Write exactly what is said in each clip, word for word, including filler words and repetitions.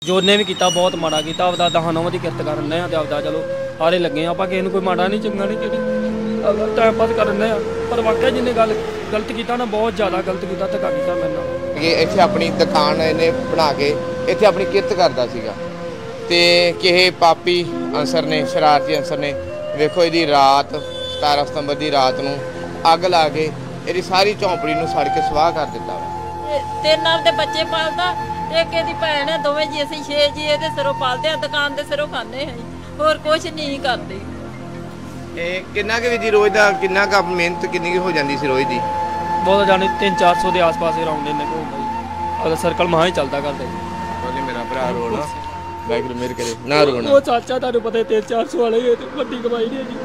ਜੋ ਨੇ ਵੀ ਕੀਤਾ ਬਹੁਤ ਮਾੜਾ ਕੀਤਾ। ਆਪਦਾ ਦਹਾਂ ਨੌਵਾਂ ਦੀ ਕਿਰਤ ਕਰਨ ਡਏ ਆ ਤੇ ਆਪਦਾ ਚਲੋ ਸਾਰੇ ਲੱਗੇ ਆਪਾਂ ਕਿਸੇ ਨੂੰ ਕੋਈ ਮਾੜਾ ਨਹੀਂ ਚੰਗਾ ਨਹੀਂ ਕਿਹੜੀ ਟਾਈਮ ਪਾਸ ਕਰਨ ਡਏ ਆ। ਪਰ ਵਾਕਿਆ ਜਿਹਨੇ ਗੱਲ ਗਲਤ ਕੀਤਾ ਨਾ ਬਹੁਤ ਜ਼ਿਆਦਾ ਗਲਤ ਕੀਤਾ, ਧੱਕਾ ਕੀਤਾ ਮੇਰੇ ਨਾਲ। ਇੱਥੇ ਆਪਣੀ ਦੁਕਾਨ ਇਹਨੇ ਬਣਾ ਕੇ ਇੱਥੇ ਆਪਣੀ ਕਿਰਤ ਕਰਦਾ ਸੀਗਾ ਤੇ ਕਿਸੇ ਪਾਪੀ ਅਨਸਰ ਨੇ, ਸ਼ਰਾਰਤੀ ਅਨਸਰ ਨੇ ਵੇਖੋ ਇਹਦੀ ਰਾਤ ਸਤਾਰਾਂ ਸਤੰਬਰ ਦੀ ਰਾਤ ਨੂੰ ਅੱਗ ਲਾ ਕੇ ਇਹਦੀ ਸਾਰੀ ਝੌਂਪੜੀ ਨੂੰ ਸੜ ਕੇ ਸਵਾਹ ਕਰ ਦਿੱਤਾ ਵਾ। ਤਿੰਨ ਨਾਲ ਦੇ ਬੱਚੇ ਪਾਲਦਾ, ਇੱਕ ਇਹਦੀ ਭੈਣ ਹੈ, ਦੋਵੇਂ ਜੀ ਅਸੀਂ ਛੇ ਜੀ ਇਹਦੇ ਸਿਰੋਂ ਪਾਲਦੇ ਆ, ਦੁਕਾਨ ਦੇ ਸਿਰੋਂ ਖਾਂਦੇ ਹਾਂ, ਹੋਰ ਕੁਝ ਨਹੀਂ ਕਰਦੇ। ਇਹ ਕਿੰਨਾ ਕੁ ਵੀ ਰੋਜ਼ ਦਾ ਕਿੰਨਾ ਕੁ ਮਿਹਨਤ ਕਿੰਨੀ ਕੁ ਹੋ ਜਾਂਦੀ ਸੀ ਰੋਜ਼ ਦੀ? ਬਹੁਤ ਜਾਣੀ ਤਿੰਨ ਚਾਰ ਸੌ ਦੇ ਆਸ ਪਾਸ ਅਰਾਊਂਡ ਇਹਨੇ ਘੁੰਮਦਾ ਜੀ। ਅਗਰ ਸਰਕਲ ਮਹਾਂ ਹੀ ਚੱਲਦਾ ਕਰਦਾ ਜੀ। ਮੇਰਾ ਭਰਾ ਰੋਣਾ ਵਾਹਿਗੁਰੂ ਮੇਰੇ ਕਰੇ ਨਾ ਰੋਣਾ। ਉਹ ਚਾਚਾ ਤੁਹਾਨੂੰ ਪਤਾ ਤਿੰਨ ਚਾਰ ਸੌ ਵਾਲੇ ਹੀ ਵੱਡੀ ਕਮਾਈ ਨਹੀਂ ਹੈਗੀ।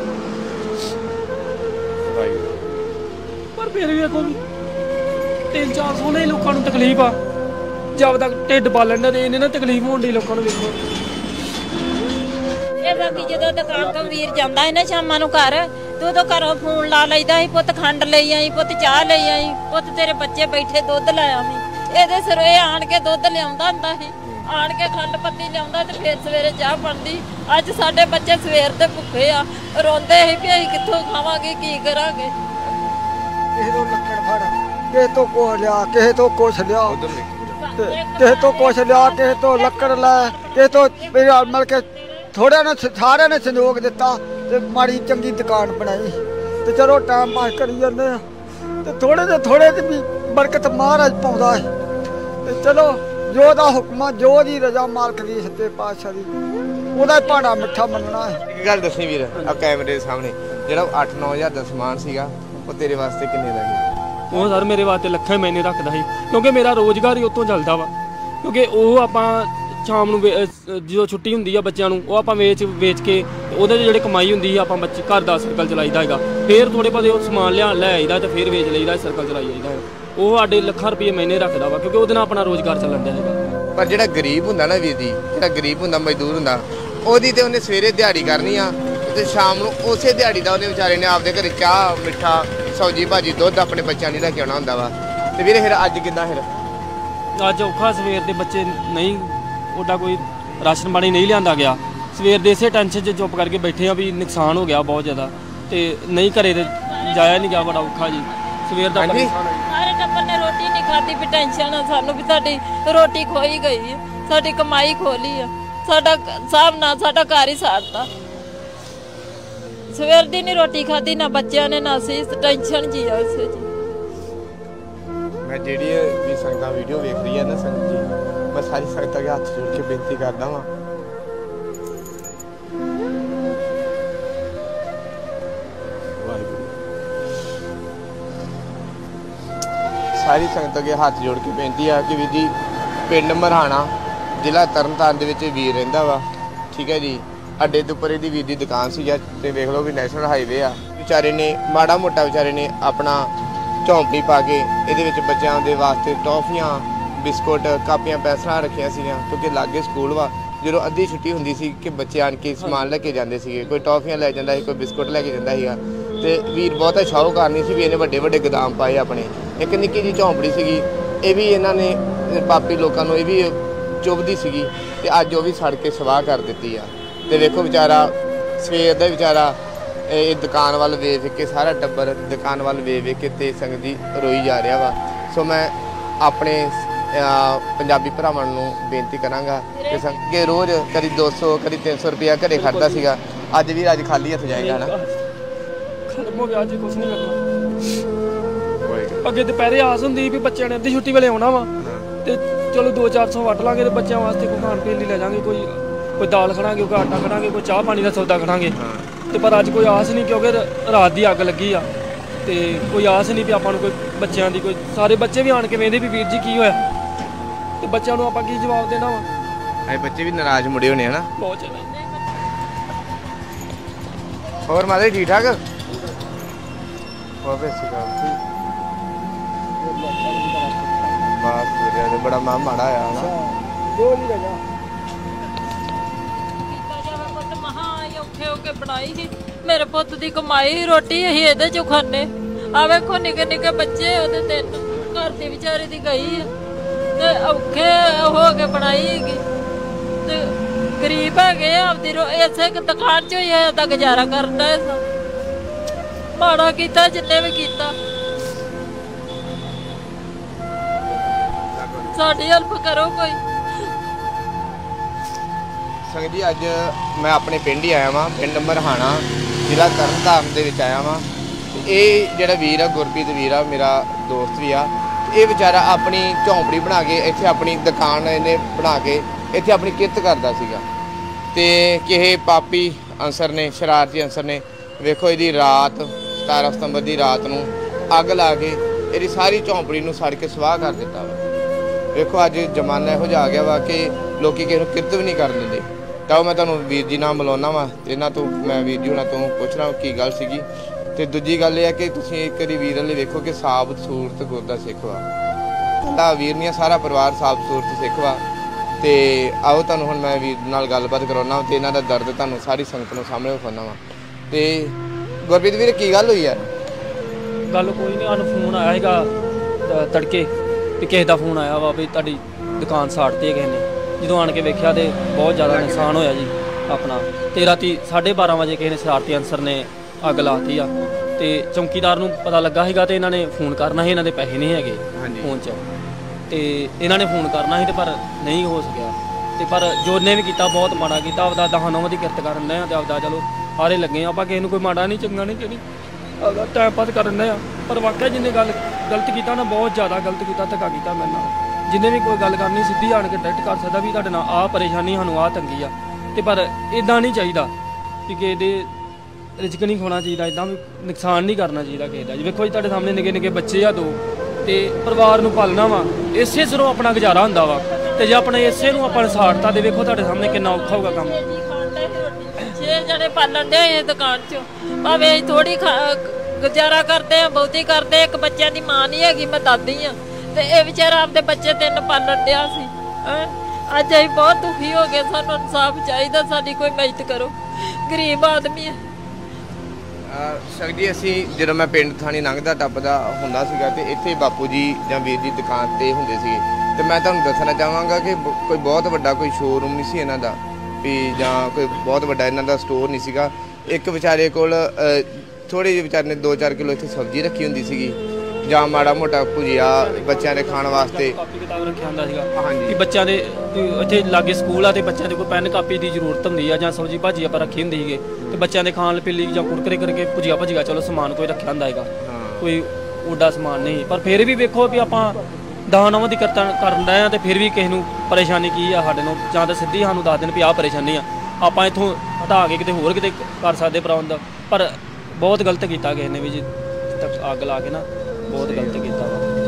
ਪਰ ਫਿਰ ਵੀ ਵੇਖੋ ਤਿੰਨ ਚਾਰ ਸੌ ਲਈ ਲੋਕਾਂ ਨੂੰ ਤਕਲੀਫ ਆ। ਜਦ ਤੱਕ ਢਿੱਡ ਪਾਲਣ ਦਾ ਤੇ ਇਹਨੇ ਨਾ ਤਕਲੀਫ ਹੋਣ ਦੀ ਲੋਕਾਂ ਨੂੰ। ਵੇਖੋ ਇਹ ਬਾਕੀ ਜਦੋਂ ਦੁਕਾਨ ਤੋਂ ਵੀਰ ਜਾਂਦਾ ਹੈ ਨਾ ਸ਼ਾਮਾਂ ਨੂੰ ਘਰ ਤੇ ਉਦੋਂ ਘਰੋਂ ਫੋਨ ਲਾ ਲਈਦਾ ਸੀ, ਪੁੱਤ ਖੰਡ ਲਈ ਆਈ, ਪੁੱਤ ਚਾਹ ਲਈ ਆਈ, ਪੁੱਤ ਤੇਰੇ ਬੱਚੇ ਬੈਠੇ ਦੁੱਧ ਲੈ ਆਵੀਂ। ਇਹਦੇ ਸਿਰੋਂ ਇਹ ਆਣ ਕੇ ਦੁੱਧ ਲਿਆਉਂਦਾ ਹੁੰਦਾ ਸੀ, ਆਣ ਕੇ ਖੰਡ ਪੱਤੀ ਲਿਆਉਂਦਾ ਤੇ ਫਿਰ ਸਵੇਰੇ ਚਾਹ ਬਣਦੀ। ਅੱਜ ਸਾਡੇ ਬੱਚੇ ਸਵੇਰ ਦੇ ਭੁੱਖੇ ਆ, ਰੋਂਦੇ ਸੀ ਵੀ ਅਸੀਂ ਕਿੱਥੋਂ ਖਾਵਾਂਗੇ, ਕੀ ਕਰਾਂਗੇ। ਕਿਸੇ ਤੋਂ ਲੱਕੜ ਫੜ, ਕਿਸੇ ਤੋਂ ਕੁਛ ਲਿਆ, ਕਿਸੇ ਤੋਂ ਕੁਛ ਲਿਆ, ਕਿਸੇ ਤੋਂ ਕੁਛ ਲਿਆ, ਕਿਸੇ ਤੋਂ ਲੱਕੜ ਲੈ, ਕਿਸੇ ਤੋਂ ਮਿਲ ਕੇ ਥੋੜ੍ਹਿਆਂ ਨੇ ਸਾਰਿਆਂ ਨੇ ਸਹਿਯੋਗ ਦਿੱਤਾ ਤੇ ਮਾੜੀ ਚੰਗੀ ਦੁਕਾਨ ਬਣਾਈ ਤੇ ਚਲੋ ਟਾਈਮ ਪਾਸ ਕਰੀ ਜਾਂਦੇ ਆ। ਤੇ ਥੋੜ੍ਹੇ ਜਿਹੇ ਥੋੜ੍ਹੇ ਜਿਹੀ ਵੀ ਬਰਕਤ ਮਹਾਰਾਜ ਪਾਉਂਦਾ ਹੈ ਤੇ ਚਲੋ ਜੋ ਦਾ ਹੁਕਮ, ਜੋ ਦੀ ਰਜ਼ਾ ਮਾਲਕ ਦੀ ਸੱਚੇ ਪਾਤਸ਼ਾਹ ਦੀ, ਉਹਦਾ ਭਾਂਡਾ ਮਿੱਠਾ ਮੰਨਣਾ ਹੈ। ਇੱਕ ਗੱਲ ਦੱਸੀ ਵੀਰ, ਆ ਕੈਮਰੇ ਦੇ ਸਾਹਮਣੇ ਜਿਹੜਾ ਅੱਠ ਨੌ ਹਜ਼ਾਰ ਦਾ ਸਮਾਨ ਸੀਗਾ ਉਹ ਤੇਰੇ ਵਾਸਤੇ ਕਿੰਨੇ ਦਾ ਸੀ? ਉਹ ਸਰ ਮੇਰੇ ਵਾਸਤੇ ਲੱਖਾਂ ਮਹੀਨੇ ਰੱਖਦਾ ਸੀ, ਕਿਉਂਕਿ ਮੇਰਾ ਰੋਜ਼ਗਾਰ ਹੀ ਉੱਥੋਂ ਚੱਲਦਾ ਵਾ। ਕਿਉਂਕਿ ਉਹ ਆਪਾਂ ਸ਼ਾਮ ਨੂੰ ਜਦੋਂ ਛੁੱਟੀ ਹੁੰਦੀ ਆ ਬੱਚਿਆਂ ਨੂੰ, ਉਹ ਆਪਾਂ ਵੇਚ ਵੇਚ ਕੇ ਉਹਦੇ 'ਚ ਜਿਹੜੀ ਕਮਾਈ ਹੁੰਦੀ ਆ ਆਪਾਂ ਬੱਚੇ ਘਰ ਦਾ ਸਰਕਲ ਚਲਾਈਦਾ ਹੈਗਾ। ਫਿਰ ਥੋੜ੍ਹੇ ਬਹੁਤੇ ਉਹ ਸਮਾਨ ਲਿਆ ਲੈ ਆਈਦਾ ਤੇ ਫਿਰ ਵੇਚ ਲਈਦਾ, ਸਰਕਲ ਚਲਾਈ ਜਾਈਦਾ ਹੈ। ਉਹ ਸਾਡੇ ਲੱਖਾਂ ਰੁਪਏ ਮਹੀਨੇ ਰੱਖਦਾ ਵਾ, ਕਿਉਂਕਿ ਉਹਦੇ ਨਾਲ ਆਪਣਾ ਰੋਜ਼ਗਾਰ ਚੱਲਣ ਡਿਆ ਹੈਗਾ। ਪਰ ਜਿਹੜਾ ਗਰੀਬ ਹੁੰਦਾ ਨਾ ਵੀਰ ਜੀ, ਜਿਹੜਾ ਗਰੀਬ ਹੁੰਦਾ, ਮਜ਼ਦੂਰ ਹੁੰਦਾ, ਉਹਦੀ ਤੇ ਉਹਨੇ ਸਵੇਰੇ ਦਿਹਾੜੀ ਕਰਨੀ ਆ ਤੇ ਸ਼ਾਮ ਨੂੰ ਉਸੇ ਦਿਹਾੜੀ ਦਾ ਉਹਨੇ ਵਿਚਾਰੇ ਨੇ ਆਪਦੇ ਘਰੇ ਚਾਹ, ਮਿੱਠਾ, ਸਬਜ਼ੀ ਭਾਜੀ, ਦੁੱਧ ਆਪਣੇ ਬੱਚਿਆਂ ਲਈ ਲੈ ਕੇ ਆਉਣਾ ਹੁੰਦਾ ਵਾ। ਤੇ ਵੀਰੇ ਫਿਰ ਅੱਜ ਕਿੱਦਾਂ? ਫਿਰ ਅੱਜ ਔਖਾ, ਸਵੇਰ ਦੇ ਬੱਚੇ ਨਹੀਂ ਉਹਦਾ ਕੋਈ ਰਾਸ਼ਨ ਪਾਣੀ ਨਹੀਂ ਲਿਆਂਦਾ ਗਿਆ। ਸਵੇਰ ਦੇ ਇਸੇ ਟੈਨਸ਼ਨ 'ਚ ਚੁੱਪ ਕਰਕੇ ਬੈਠੇ ਆ ਵੀ ਨੁਕਸਾਨ ਹੋ ਗਿਆ ਬਹੁਤ ਜ਼ਿਆਦਾ ਤੇ ਨਹੀਂ ਘਰੇ ਤੇ ਜਾਇਆ ਨਹੀਂ ਗਿਆ। ਬੜਾ ਔਖਾ ਜੀ ਸਵੇਰ ਦਾ। ਸਾਰੇ ਟੱਬਰ ਨੇ ਰੋਟੀ ਨਹੀਂ ਖਾਧੀ ਵੀ ਟੈਨਸ਼ਨ ਆ ਸਾਨੂੰ ਵੀ ਸਾਡੀ ਰੋਟੀ ਖੋਈ ਗਈ ਹੈ, ਸਾਡੀ ਕਮਾਈ ਖੋਲੀ ਆ, ਸਾਡਾ ਹਿਸਾਬ ਨਾਲ ਸਾਡਾ ਘਰ ਹੀ ਸਾੜਤਾ। ਸਵੇਰ ਦੀ ਨਹੀਂ ਰੋਟੀ ਖਾਧੀ, ਨਾ ਬੱਚਿਆਂ ਨੇ ਨਾ ਅਸੀਂ ਟੈਨਸ਼ਨ ਜੀ ਆ ਉਸੇ ਜੀ। ਮੈਂ ਜਿਹੜੀ ਵੀ ਸੰਗਤਾਂ ਵੀਡੀਓ ਵੇਖ ਰਹੀ ਆ ਨਾ ਸੰਗਤ ਜੀ, ਮੈਂ ਸਾਰੀ ਸੰਗਤਾਂ ਦੇ ਹੱਥ ਜੋੜ ਕੇ ਬੇਨਤੀ ਕਰਦਾ ਵਾਂ, ਸਾਰੀ ਸੰਗਤਾਂ ਦੇ ਹੱਥ ਜੋੜ ਕੇ ਬੇਨਤੀ ਆ ਕਿ ਵੀਰ ਜੀ ਪਿੰਡ ਮਰਾਣਾ ਜ਼ਿਲ੍ਹਾ ਤਰਨਤਾਰਨ ਦੇ ਵਿੱਚ ਵੀਰ ਰਹਿੰਦਾ ਵਾ, ਠੀਕ ਹੈ ਜੀ। ਅੱਡੇ ਦੇ ਉੱਪਰ ਇਹਦੀ ਵੀਰ ਦੀ ਦੁਕਾਨ ਸੀ ਜਾਂ ਤੇ ਵੇਖ ਲਓ ਵੀ ਨੈਸ਼ਨਲ ਹਾਈਵੇ ਆ। ਵਿਚਾਰੇ ਨੇ ਮਾੜਾ ਮੋਟਾ ਵਿਚਾਰੇ ਨੇ ਆਪਣਾ ਝੌਂਪੜੀ ਪਾ ਕੇ ਇਹਦੇ ਵਿੱਚ ਬੱਚਿਆਂ ਦੇ ਵਾਸਤੇ ਟੌਫੀਆਂ, ਬਿਸਕੁਟ, ਕਾਪੀਆਂ, ਪੈਨਸਲਾਂ ਰੱਖੀਆਂ ਸੀਗੀਆਂ, ਕਿਉਂਕਿ ਲਾਗੇ ਸਕੂਲ ਵਾ। ਜਦੋਂ ਅੱਧੀ ਛੁੱਟੀ ਹੁੰਦੀ ਸੀ ਕਿ ਬੱਚੇ ਆਣ ਕੇ ਸਮਾਨ ਲੈ ਕੇ ਜਾਂਦੇ ਸੀਗੇ, ਕੋਈ ਟੌਫੀਆਂ ਲੈ ਜਾਂਦਾ ਸੀ, ਕੋਈ ਬਿਸਕੁਟ ਲੈ ਕੇ ਜਾਂਦਾ ਸੀਗਾ। ਤੇ ਵੀਰ ਬਹੁਤਾ ਸ਼ਾਹੂਕਾਰ ਨਹੀਂ ਸੀ ਵੀ ਇਹਨੇ ਵੱਡੇ ਵੱਡੇ ਗੋਦਾਮ ਪਾਏ ਆਪਣੇ। ਇੱਕ ਨਿੱਕੀ ਜਿਹੀ ਝੌਂਪੜੀ ਸੀਗੀ, ਇਹ ਵੀ ਇਹਨਾਂ ਨੇ ਪਾਪੀ ਲੋਕਾਂ ਨੂੰ ਇਹ ਵੀ ਚੁੱਭਦੀ ਸੀਗੀ ਤੇ ਅੱਜ ਉਹ ਵੀ ਸੜ ਕੇ ਸਵਾਹ ਕਰ ਦਿੱਤੀ ਆ। ਤੇ ਵੇਖੋ ਵਿਚਾਰਾ ਸਵੇਰ ਦਾ ਵਿਚਾਰਾ ਇਹ ਦੁਕਾਨ ਵੱਲ ਵੇਖ ਕੇ, ਸਾਰਾ ਟੱਬਰ ਦੁਕਾਨ ਵੱਲ ਵੇਖ ਵੇਖ ਕੇ ਤੇ ਸੰਗਤ ਜੀ ਰੋਈ ਜਾ ਰਿਹਾ ਵਾ। ਸੋ ਮੈਂ ਆਪਣੇ ਪੰਜਾਬੀ ਭਰਾਵਾਂ ਨੂੰ ਬੇਨਤੀ ਕਰਾਂਗਾ ਕਿ ਸੰਗ ਕੇ ਰੋਜ਼ ਕਦੀ ਦੋ ਸੌ ਕਦੀ ਤਿੰਨ ਸੌ ਰੁਪਇਆ ਘਰੇ ਖੜਦਾ ਸੀਗਾ, ਅੱਜ ਵੀ ਅੱਜ ਖਾਲੀ ਹੱਥ ਜਾਏਗਾ ਨਾ। ਖਤਮ ਹੋ ਗਿਆ, ਅੱਜ ਕੁਛ ਨਹੀਂ ਕਰਨਾ। ਅੱਗੇ ਦੁਪਹਿਰੇ ਆਸ ਹੁੰਦੀ ਵੀ ਬੱਚਿਆਂ ਨੇ ਅੱਧੀ ਛੁੱਟੀ ਵੇਲੇ ਆਉਣਾ ਵਾ ਤੇ ਚਲੋ ਦੋ ਚਾਰ ਸੌ ਵੱਟ ਲਾਂਗੇ ਤੇ ਬੱਚਿਆਂ ਵਾਸਤੇ ਕੋਈ ਖਾਣ ਪੀਣ ਲਈ ਲੈ ਜਾਵਾਂਗੇ, ਕੋਈ ਕੋਈ ਦਾਲ ਖੜਾਂਗੇ, ਕੋਈ ਆਟਾ ਖੜਾਂਗੇ, ਕੋਈ ਚਾਹ ਪਾਣੀ ਦਾ ਸੌਦਾ ਖੜਾਂਗੇ। ਤੇ ਪਰ ਅੱਜ ਕੋਈ ਆਸ ਨਹੀਂ, ਕਿਉਂਕਿ ਰਾਤ ਦੀ ਅੱਗ ਲੱਗੀ ਆ ਤੇ ਕੋਈ ਆਸ ਨਹੀਂ ਵੀ ਆਪਾਂ ਨੂੰ ਕੋਈ ਬੱਚਿਆਂ ਦੀ ਕੋਈ। ਸਾਰੇ ਬੱਚੇ ਵੀ ਆਣ ਕੇ ਵੇਖਦੇ ਵੀ ਵੀਰ ਜੀ ਕੀ ਹੋਇਆ, ਤੇ ਬੱਚਿਆਂ ਨੂੰ ਆਪਾਂ ਕੀ ਜਵਾਬ ਦੇਣਾ ਵਾ। ਇਹ ਬੱਚੇ ਵੀ ਨਾਰਾਜ਼ ਮੁੜੇ ਹੋਣੇ ਹਨਾ ਬਹੁਤ ਜ਼ਿਆਦਾ। ਹੋਰ ਮਾਤਾ ਠੀਕ ਠਾਕ? ਹੋਰ ਬੇਸੀ ਗੱਲ ਬਸ ਵਧੀਆ ਤੇ ਬੜਾ ਮਾਂ ਮਾੜਾ ਆ ਹਨਾ। ਜੋ ਨਹੀਂ ਰਗਾ ਔਖੇ ਹੋ ਕੇ ਬਣਾਈ ਸੀ ਮੇਰੇ ਪੁੱਤ ਦੀ ਕਮਾਈ ਰੋਟੀ ਅਸੀਂ ਇਹਦੇ ਚੋਂ ਖਾਂਦੇ। ਆ ਵੇਖੋ ਨਿੱਕੇ ਨਿੱਕੇ ਬੱਚੇ ਉਹਦੇ ਤਿੰਨ, ਘਰ ਦੀ ਵਿਚਾਰੇ ਦੀ ਗਈ ਤੇ ਔਖੇ ਹੋ ਕੇ ਬਣਾਈ ਹੈਗੀ। ਪੈ ਗਏ ਆਪਦੀ ਇਸੇ ਦੁਕਾਨ 'ਚ ਹੀ ਉਹਦਾ ਗੁਜ਼ਾਰਾ ਕਰਦਾ ਹੈ। ਮਾੜਾ ਕੀਤਾ ਜਿੰਨੇ ਵੀ ਕੀਤਾ, ਸਾਡੀ ਹੈਲਪ ਕਰੋ ਕੋਈ। ਸੰਗਤ ਜੀ ਅੱਜ ਮੈਂ ਆਪਣੇ ਪਿੰਡ ਹੀ ਆਇਆ ਵਾਂ, ਪਿੰਡ ਮਰਹਾਣਾ, ਜ਼ਿਲ੍ਹਾ ਤਰਨਤਾਰਨ ਦੇ ਵਿੱਚ ਆਇਆ ਵਾਂ। ਇਹ ਜਿਹੜਾ ਵੀਰ ਆ ਗੁਰਪ੍ਰੀਤ ਵੀਰ ਆ, ਮੇਰਾ ਦੋਸਤ ਵੀ ਆ। ਇਹ ਵਿਚਾਰਾ ਆਪਣੀ ਝੌਂਪੜੀ ਬਣਾ ਕੇ ਇੱਥੇ ਆਪਣੀ ਦੁਕਾਨ ਇਹਨੇ ਬਣਾ ਕੇ ਇੱਥੇ ਆਪਣੀ ਕਿਰਤ ਕਰਦਾ ਸੀਗਾ, ਤੇ ਕਿਸੇ ਪਾਪੀ ਅਨਸਰ ਨੇ, ਸ਼ਰਾਰਤੀ ਅਨਸਰ ਨੇ ਵੇਖੋ ਇਹਦੀ ਰਾਤ ਸਤਾਰਾਂ ਸਤੰਬਰ ਦੀ ਰਾਤ ਨੂੰ ਅੱਗ ਲਾ ਕੇ ਇਹਦੀ ਸਾਰੀ ਝੌਂਪੜੀ ਨੂੰ ਸੜ ਕੇ ਸਵਾਹ ਕਰ ਦਿੱਤਾ ਵਾ। ਵੇਖੋ ਅੱਜ ਜ਼ਮਾਨਾ ਇਹੋ ਜਿਹਾ ਆ ਗਿਆ ਵਾ ਕਿ ਲੋਕੀ ਕਿਸੇ ਨੂੰ ਕਿਰਤ ਵੀ ਨਹੀਂ ਕਰਨ ਦਿੰਦੇ। ਤਾਂ ਮੈਂ ਤੁਹਾਨੂੰ ਵੀਰ ਜੀ ਨਾਲ ਮਿਲਾਉਣਾ ਵਾ, ਇਹਨਾਂ ਤੋਂ ਮੈਂ ਵੀਰ ਜੀ ਉਹਨਾਂ ਤੋਂ ਪੁੱਛਣਾ ਕੀ ਗੱਲ ਸੀਗੀ। ਤੇ ਦੂਜੀ ਗੱਲ ਇਹ ਹੈ ਕਿ ਤੁਸੀਂ ਇੱਕ ਵਾਰੀ ਵੀਰ ਵਾਲੇ ਵੇਖੋ ਕਿ ਸਾਬਤ ਸੂਰਤ ਗੁਰਦਾ ਸਿੱਖ ਵਾ, ਕੱਲਾ ਵੀਰ ਨਹੀਂ ਸਾਰਾ ਪਰਿਵਾਰ ਸਾਬਤ ਸੂਰਤ ਸਿੱਖ ਵਾ। ਤੇ ਆਓ ਤੁਹਾਨੂੰ ਹੁਣ ਮੈਂ ਵੀਰ ਨਾਲ ਗੱਲਬਾਤ ਕਰਾਉਣਾ ਤੇ ਇਹਨਾਂ ਦਾ ਦਰਦ ਤੁਹਾਨੂੰ ਸਾਰੀ ਸੰਗਤ ਨੂੰ ਸਾਹਮਣੇ ਵਿਖਾਉਣਾ ਵਾ। ਤੇ ਗੁਰਪ੍ਰੀਤ ਵੀਰ ਕੀ ਗੱਲ ਹੋਈ ਯਾਰ? ਗੱਲ ਕੋਈ ਨਹੀਂ, ਸਾਨੂੰ ਫੋਨ ਆਇਆ ਸੀਗਾ ਤੜਕੇ ਵੀ ਕਿਸੇ ਦਾ ਫੋਨ ਆਇਆ ਵਾ ਵੀ ਤੁਹਾਡੀ ਦੁਕਾਨ ਸਾੜਤੀ ਹੈ ਕਿਸੇ ਨੇ। ਜਦੋਂ ਆਣ ਕੇ ਵੇਖਿਆ ਤੇ ਬਹੁਤ ਜ਼ਿਆਦਾ ਨੁਕਸਾਨ ਹੋਇਆ ਜੀ ਆਪਣਾ। ਤੇ ਰਾਤੀ ਸਾਢੇ ਬਾਰਾਂ ਵਜੇ ਕਿਸੇ ਨੇ ਸ਼ਰਾਰਤੀ ਅਨਸਰ ਨੇ ਅੱਗ ਲਾਤੀ ਆ। ਤੇ ਚੌਂਕੀਦਾਰ ਨੂੰ ਪਤਾ ਲੱਗਾ ਸੀਗਾ ਤੇ ਇਹਨਾਂ ਨੇ ਫੋਨ ਕਰਨਾ ਸੀ, ਇਹਨਾਂ ਦੇ ਪੈਸੇ ਨਹੀਂ ਹੈਗੇ ਫੋਨ 'ਚ, ਤੇ ਇਹਨਾਂ ਨੇ ਫੋਨ ਕਰਨਾ ਸੀ ਤੇ ਪਰ ਨਹੀਂ ਹੋ ਸਕਿਆ। ਤੇ ਪਰ ਜੋ ਨੇ ਵੀ ਕੀਤਾ ਬਹੁਤ ਮਾੜਾ ਕੀਤਾ, ਆਪਦਾ ਦਹਾਂ ਨੌਂ ਦੀ ਕਿਰਤ ਕਰਨ ਡਏ ਆ ਤੇ ਆਪਦਾ ਚਲੋ ਸਾਰੇ ਲੱਗੇ ਆਪਾਂ, ਕਿਸੇ ਨੂੰ ਕੋਈ ਮਾੜਾ ਨਹੀਂ ਚੰਗਾ ਨਹੀਂ ਕਿ ਨਹੀਂ ਆਪਦਾ ਟਾਈਮ ਪਾਸ ਕਰਨ ਡਏ ਆ। ਪਰ ਵਾਕਿਆ ਜਿੰਨੇ ਗੱਲ ਗਲਤ ਕੀਤਾ ਨਾ, ਬਹੁਤ ਜ਼ਿਆਦਾ ਗਲਤ ਕੀਤਾ, ਧੱਕਾ ਕੀਤਾ ਮੇਰੇ ਨਾਲ। ਜਿੰਨੇ ਵੀ ਕੋਈ ਗੱਲ ਕਰਨੀ ਸਿੱਧੀ ਆਣ ਕੇ ਡਾਇਰੈਕਟ ਕਰ ਸਕਦਾ ਵੀ ਤੁਹਾਡੇ ਨਾਲ ਆਹ ਪਰੇਸ਼ਾਨੀ, ਸਾਨੂੰ ਆਹ ਤੰਗੀ ਆ। ਤੇ ਪਰ ਇੱਦਾਂ ਨਹੀਂ ਚਾਹੀਦਾ ਕਿ ਕਿਸੇ ਦੇ ਰਿਜ਼ਕ ਨਹੀਂ ਖੋਣਾ ਚਾਹੀਦਾ, ਇੱਦਾਂ ਵੀ ਨੁਕਸਾਨ ਨਹੀਂ ਕਰਨਾ ਚਾਹੀਦਾ ਕਿਸੇ ਦਾ। ਜੀ ਵੇਖੋ ਜੀ ਤੁਹਾਡੇ ਸਾਹਮਣੇ ਨਿੱਕੇ ਨਿੱਕੇ ਬੱਚੇ ਆ ਦੋ, ਤੇ ਪਰਿਵਾਰ ਨੂੰ ਪਾਲਣਾ ਵਾ, ਇਸੇ ਸਿਰੋਂ ਆਪਣਾ ਗੁਜ਼ਾਰਾ ਹੁੰਦਾ ਵਾ। ਤੇ ਜੇ ਆਪਣੇ ਇਸੇ ਨੂੰ ਆਪਾਂ ਸਾੜਤਾ ਤੇ ਵੇਖੋ ਤੁਹਾਡੇ ਸਾਹਮਣੇ ਕਿੰਨਾ ਔਖਾ ਹੋਊਗਾ ਕੰਮ। ਛੇ ਜਣੇ ਪਾਲਣ ਦੇ ਇਹ ਦੁਕਾਨ 'ਚ, ਭਾਵੇਂ ਥੋੜੀ ਗੁਜ਼ਾਰਾ ਕਰਦੇ ਆ, ਬਹੁਤੀ ਕਰਦੇ। ਇੱਕ ਬੱਚਿਆਂ ਦੀ ਮਾਂ ਨਹੀਂ ਹੈਗੀ, ਮੈਂ ਦਾਦੀ ਆ, ਤੇ ਇਹ ਵਿਚਾਰਾ ਆਪਦੇ ਬੱਚੇ ਤਿੰਨ ਪਾਲਣ ਡਿਆ ਸੀ। ਅੱਜ ਅਸੀਂ ਬਹੁਤ ਦੁਖੀ ਹੋ ਗਏ, ਸਾਨੂੰ ਇਨਸਾਫ ਚਾਹੀਦਾ, ਸਾਡੀ ਕੋਈ ਮਦਦ ਕਰੋ, ਗਰੀਬ ਆਦਮੀ ਹੈ। ਸਰ ਜੀ ਅਸੀਂ ਜਦੋਂ ਮੈਂ ਪਿੰਡ ਥਾਣੀ ਲੰਘਦਾ ਟੱਪਦਾ ਹੁੰਦਾ ਸੀਗਾ ਤੇ ਇੱਥੇ ਬਾਪੂ ਜੀ ਜਾਂ ਵੀਰ ਜੀ ਦੁਕਾਨ ਤੇ ਹੁੰਦੇ ਸੀਗੇ। ਤੇ ਮੈਂ ਤੁਹਾਨੂੰ ਦੱਸਣਾ ਚਾਹਾਂਗਾ ਕਿ ਕੋਈ ਬਹੁਤ ਵੱਡਾ ਕੋਈ ਸ਼ੋਰੂਮ ਨਹੀਂ ਸੀ ਇਹਨਾਂ ਦਾ ਵੀ, ਜਾਂ ਕੋਈ ਬਹੁਤ ਵੱਡਾ ਇਹਨਾਂ ਦਾ ਸਟੋਰ ਨਹੀਂ ਸੀਗਾ। ਇੱਕ ਵਿਚਾਰੇ ਕੋਲ ਥੋੜੇ ਜਿਹੇ ਵਿਚਾਰੇ ਨੇ ਦੋ ਚਾਰ ਕਿਲੋ ਇੱਥੇ ਸਬਜ਼ੀ ਰੱਖੀ ਹੁੰਦੀ ਸੀਗੀ, ਜਾਂ ਮਾੜਾ ਮੋਟਾ ਭੁਜੀਆ ਬੱਚਿਆਂ ਦੇ ਖਾਣ ਵਾਸਤੇ ਕਾਪੀ ਕਿਤਾਬ ਰੱਖਿਆ ਹੁੰਦਾ ਸੀਗਾ। ਹਾਂਜੀ, ਕਿ ਬੱਚਿਆਂ ਦੇ ਇੱਥੇ ਲਾਗੇ ਸਕੂਲ ਆ ਤੇ ਬੱਚਿਆਂ ਦੇ ਕੋਈ ਪੈਨ ਕਾਪੀ ਦੀ ਜ਼ਰੂਰਤ ਹੁੰਦੀ ਆ, ਜਾਂ ਸਬਜ਼ੀ ਭਾਜੀ ਆਪਾਂ ਰੱਖੀ ਹੁੰਦੀ ਸੀਗੇ। ਤੇ ਬੱਚਿਆਂ ਦੇ ਖਾਣ ਪੀਣ ਲਈ ਜਾਂ ਕੁਰਕਰੇ ਕਰਕੇ ਭੁਜੀਆ ਭਜੀਆ ਚਲੋ ਸਮਾਨ ਕੋਈ ਰੱਖਿਆ ਹੁੰਦਾ ਹੈਗਾ, ਕੋਈ ਓਡਾ ਸਮਾਨ ਨਹੀਂ। ਪਰ ਫਿਰ ਵੀ ਵੇਖੋ ਵੀ ਆਪਾਂ ਦਹਾਂ ਨੌਂ ਦੀ ਕਰਤਨ ਕਰਨ ਡਏ ਆ ਤੇ ਫਿਰ ਵੀ ਕਿਸੇ ਨੂੰ ਪਰੇਸ਼ਾਨੀ ਕੀ ਆ ਸਾਡੇ ਨੂੰ, ਜਾਂ ਤਾਂ ਸਿੱਧੀ ਸਾਨੂੰ ਦੱਸ ਦੇਣ ਵੀ ਆਹ ਪਰੇਸ਼ਾਨੀ ਆ, ਆਪਾਂ ਇੱਥੋਂ ਹਟਾ ਕੇ ਕਿਤੇ ਹੋਰ ਕਿਤੇ ਕਰ ਸਕਦੇ ਪ੍ਰਬੰਧ। ਪਰ ਬਹੁਤ ਗਲਤ ਕੀਤਾ ਕਿਸੇ ਨੇ ਵੀ ਜੀ, ਅੱਗ ਲਾ ਕੇ ਨਾ ਬਹੁਤ ਗਲਤ ਕੀਤਾ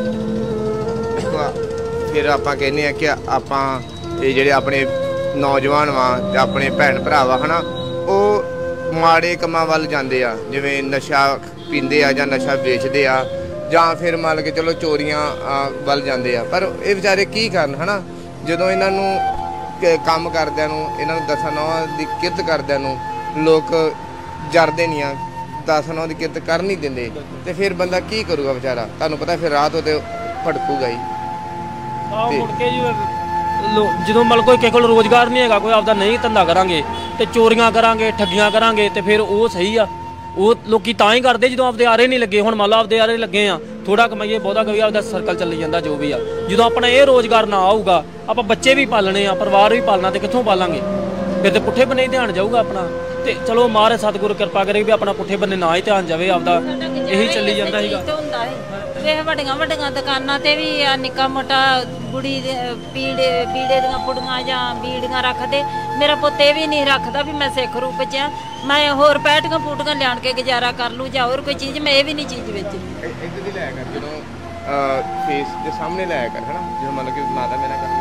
ਵਾ। ਫਿਰ ਆਪਾਂ ਕਹਿੰਦੇ ਆ ਕਿ ਆਪਾਂ ਇਹ ਜਿਹੜੇ ਆਪਣੇ ਨੌਜਵਾਨ ਵਾ ਤੇ ਆਪਣੇ ਭੈਣ ਭਰਾ ਵਾ ਹਨਾ, ਉਹ ਮਾੜੇ ਕੰਮਾਂ ਵੱਲ ਜਾਂਦੇ ਆ, ਜਿਵੇਂ ਨਸ਼ਾ ਪੀਂਦੇ ਆ ਜਾਂ ਨਸ਼ਾ ਵੇਚਦੇ ਆ, ਜਾਂ ਫਿਰ ਮੰਨ ਕੇ ਚਲੋ ਚੋਰੀਆਂ ਵੱਲ ਜਾਂਦੇ ਆ। ਪਰ ਇਹ ਵਿਚਾਰੇ ਕੀ ਕਰਨ ਹਨਾ, ਜਦੋਂ ਇਹਨਾਂ ਨੂੰ ਕੰਮ ਕਰਦਿਆਂ ਨੂੰ, ਇਹਨਾਂ ਨੂੰ ਦਸਾਂ ਨੌਂ ਦੀ ਕਿਰਤ ਕਰਦਿਆਂ ਨੂੰ ਲੋਕ ਜਰਦੇ ਨਹੀਂ ਆ, ਦਸਾਂ ਨੌਂ ਦੀ ਕਿਰਤ ਕਰ ਨਹੀਂ ਦਿੰਦੇ, ਤੇ ਫਿਰ ਬੰਦਾ ਕੀ ਕਰੂਗਾ ਵਿਚਾਰਾ? ਤੁਹਾਨੂੰ ਪਤਾ ਫਿਰ ਰਾਤ ਉਹ ਤੇ ਭਟਕੂਗਾ ਹੀ। ਆਹ ਮੁੜ ਕੇ ਜੀ ਜਦੋਂ ਮਤਲਬ ਕੋਈ ਕਿਸੇ ਕੋਲ ਰੋਜ਼ਗਾਰ ਨਹੀਂ ਹੈਗਾ, ਕੋਈ ਆਪਦਾ ਨਹੀਂ ਧੰਦਾ ਕਰਾਂਗੇ ਤੇ ਚੋਰੀਆਂ ਕਰਾਂਗੇ, ਠੱਗੀਆਂ ਕਰਾਂਗੇ, ਤੇ ਫਿਰ ਉਹ ਸਹੀ ਆ। ਉਹ ਲੋਕੀ ਤਾਂ ਹੀ ਕਰਦੇ ਜਦੋਂ ਆਪਦੇ ਆਰੇ ਨਹੀਂ ਲੱਗੇ। ਹੁਣ ਮੰਨ ਲਓ ਆਪਦੇ ਆਰੇ ਲੱਗੇ ਆ, ਥੋੜਾ ਕਮਾਈਏ ਬਹੁਤਾ ਕਰੀਏ, ਆਪਦਾ ਸਰਕਲ ਚੱਲੀ ਜਾਂਦਾ ਜੋ ਵੀ ਆ। ਜਦੋਂ ਆਪਣਾ ਇਹ ਰੋਜ਼ਗਾਰ ਨਾ ਆਊਗਾ, ਆਪਾਂ ਬੱਚੇ ਵੀ ਪਾਲਣੇ ਆ, ਪਰਿਵਾਰ ਵੀ ਪਾਲਣਾ, ਤੇ ਕਿੱਥੋਂ ਪਾਲਾਂਗੇ? ਫਿਰ ਤੇ ਪੁੱਠੇ ਬੰਨੇ ਧਿਆਨ ਜਾਊਗਾ ਆਪਣਾ। ਤੇ ਚਲੋ ਮਾਰੇ ਸਤਿਗੁਰੂ ਕਿਰਪਾ ਕਰੇ ਵੀ ਆਪਣਾ ਪੁੱਠੇ ਬੰਨੇ ਨਾ ਹੀ ਧਿਆਨ ਜਾਵੇ, ਆਪਦਾ ਇਹੀ ਚੱਲੀ ਜਾਂਦਾ ਸੀਗਾ। ਵੇਖ ਵੱਡੀਆਂ ਵੱਡੀਆਂ ਦੁਕਾਨਾਂ ਤੇ ਵੀ ਆ ਨਿੱਕਾ ਮੋਟਾ ਗੁੜੀ ਦੇ ਪੀੜੇ ਪੀੜੇ ਦੀਆਂ ਪੁੜੀਆਂ ਜਾਂ ਬੀੜੀਆਂ ਰੱਖਦੇ। ਮੇਰਾ ਪੁੱਤ ਇਹ ਵੀ ਨਹੀਂ ਰੱਖਦਾ ਵੀ ਮੈਂ ਸਿੱਖ ਰੂਪ 'ਚ ਆ, ਮੈਂ ਹੋਰ ਪੈਟੀਆਂ ਪੂਟੀਆਂ ਲਿਆਣ ਕੇ ਗੁਜ਼ਾਰਾ ਕਰ ਲੂੰ, ਜਾਂ ਹੋਰ ਕੋਈ ਚੀਜ਼, ਮੈਂ ਇਹ ਵੀ ਨਹੀਂ ਚੀਜ਼ ਵੇਚੀ। ਇੱਧਰ ਦੀ ਲਾਇਆ ਕਰ, ਜਦੋਂ ਫੇਸ ਦੇ ਸਾਹਮਣੇ ਲਾਇਆ ਕਰ ਹਨਾ, ਜਦੋਂ ਮੰਨ ਕਿ ਮਾਤਾ ਮੇਰਾ ਕਰ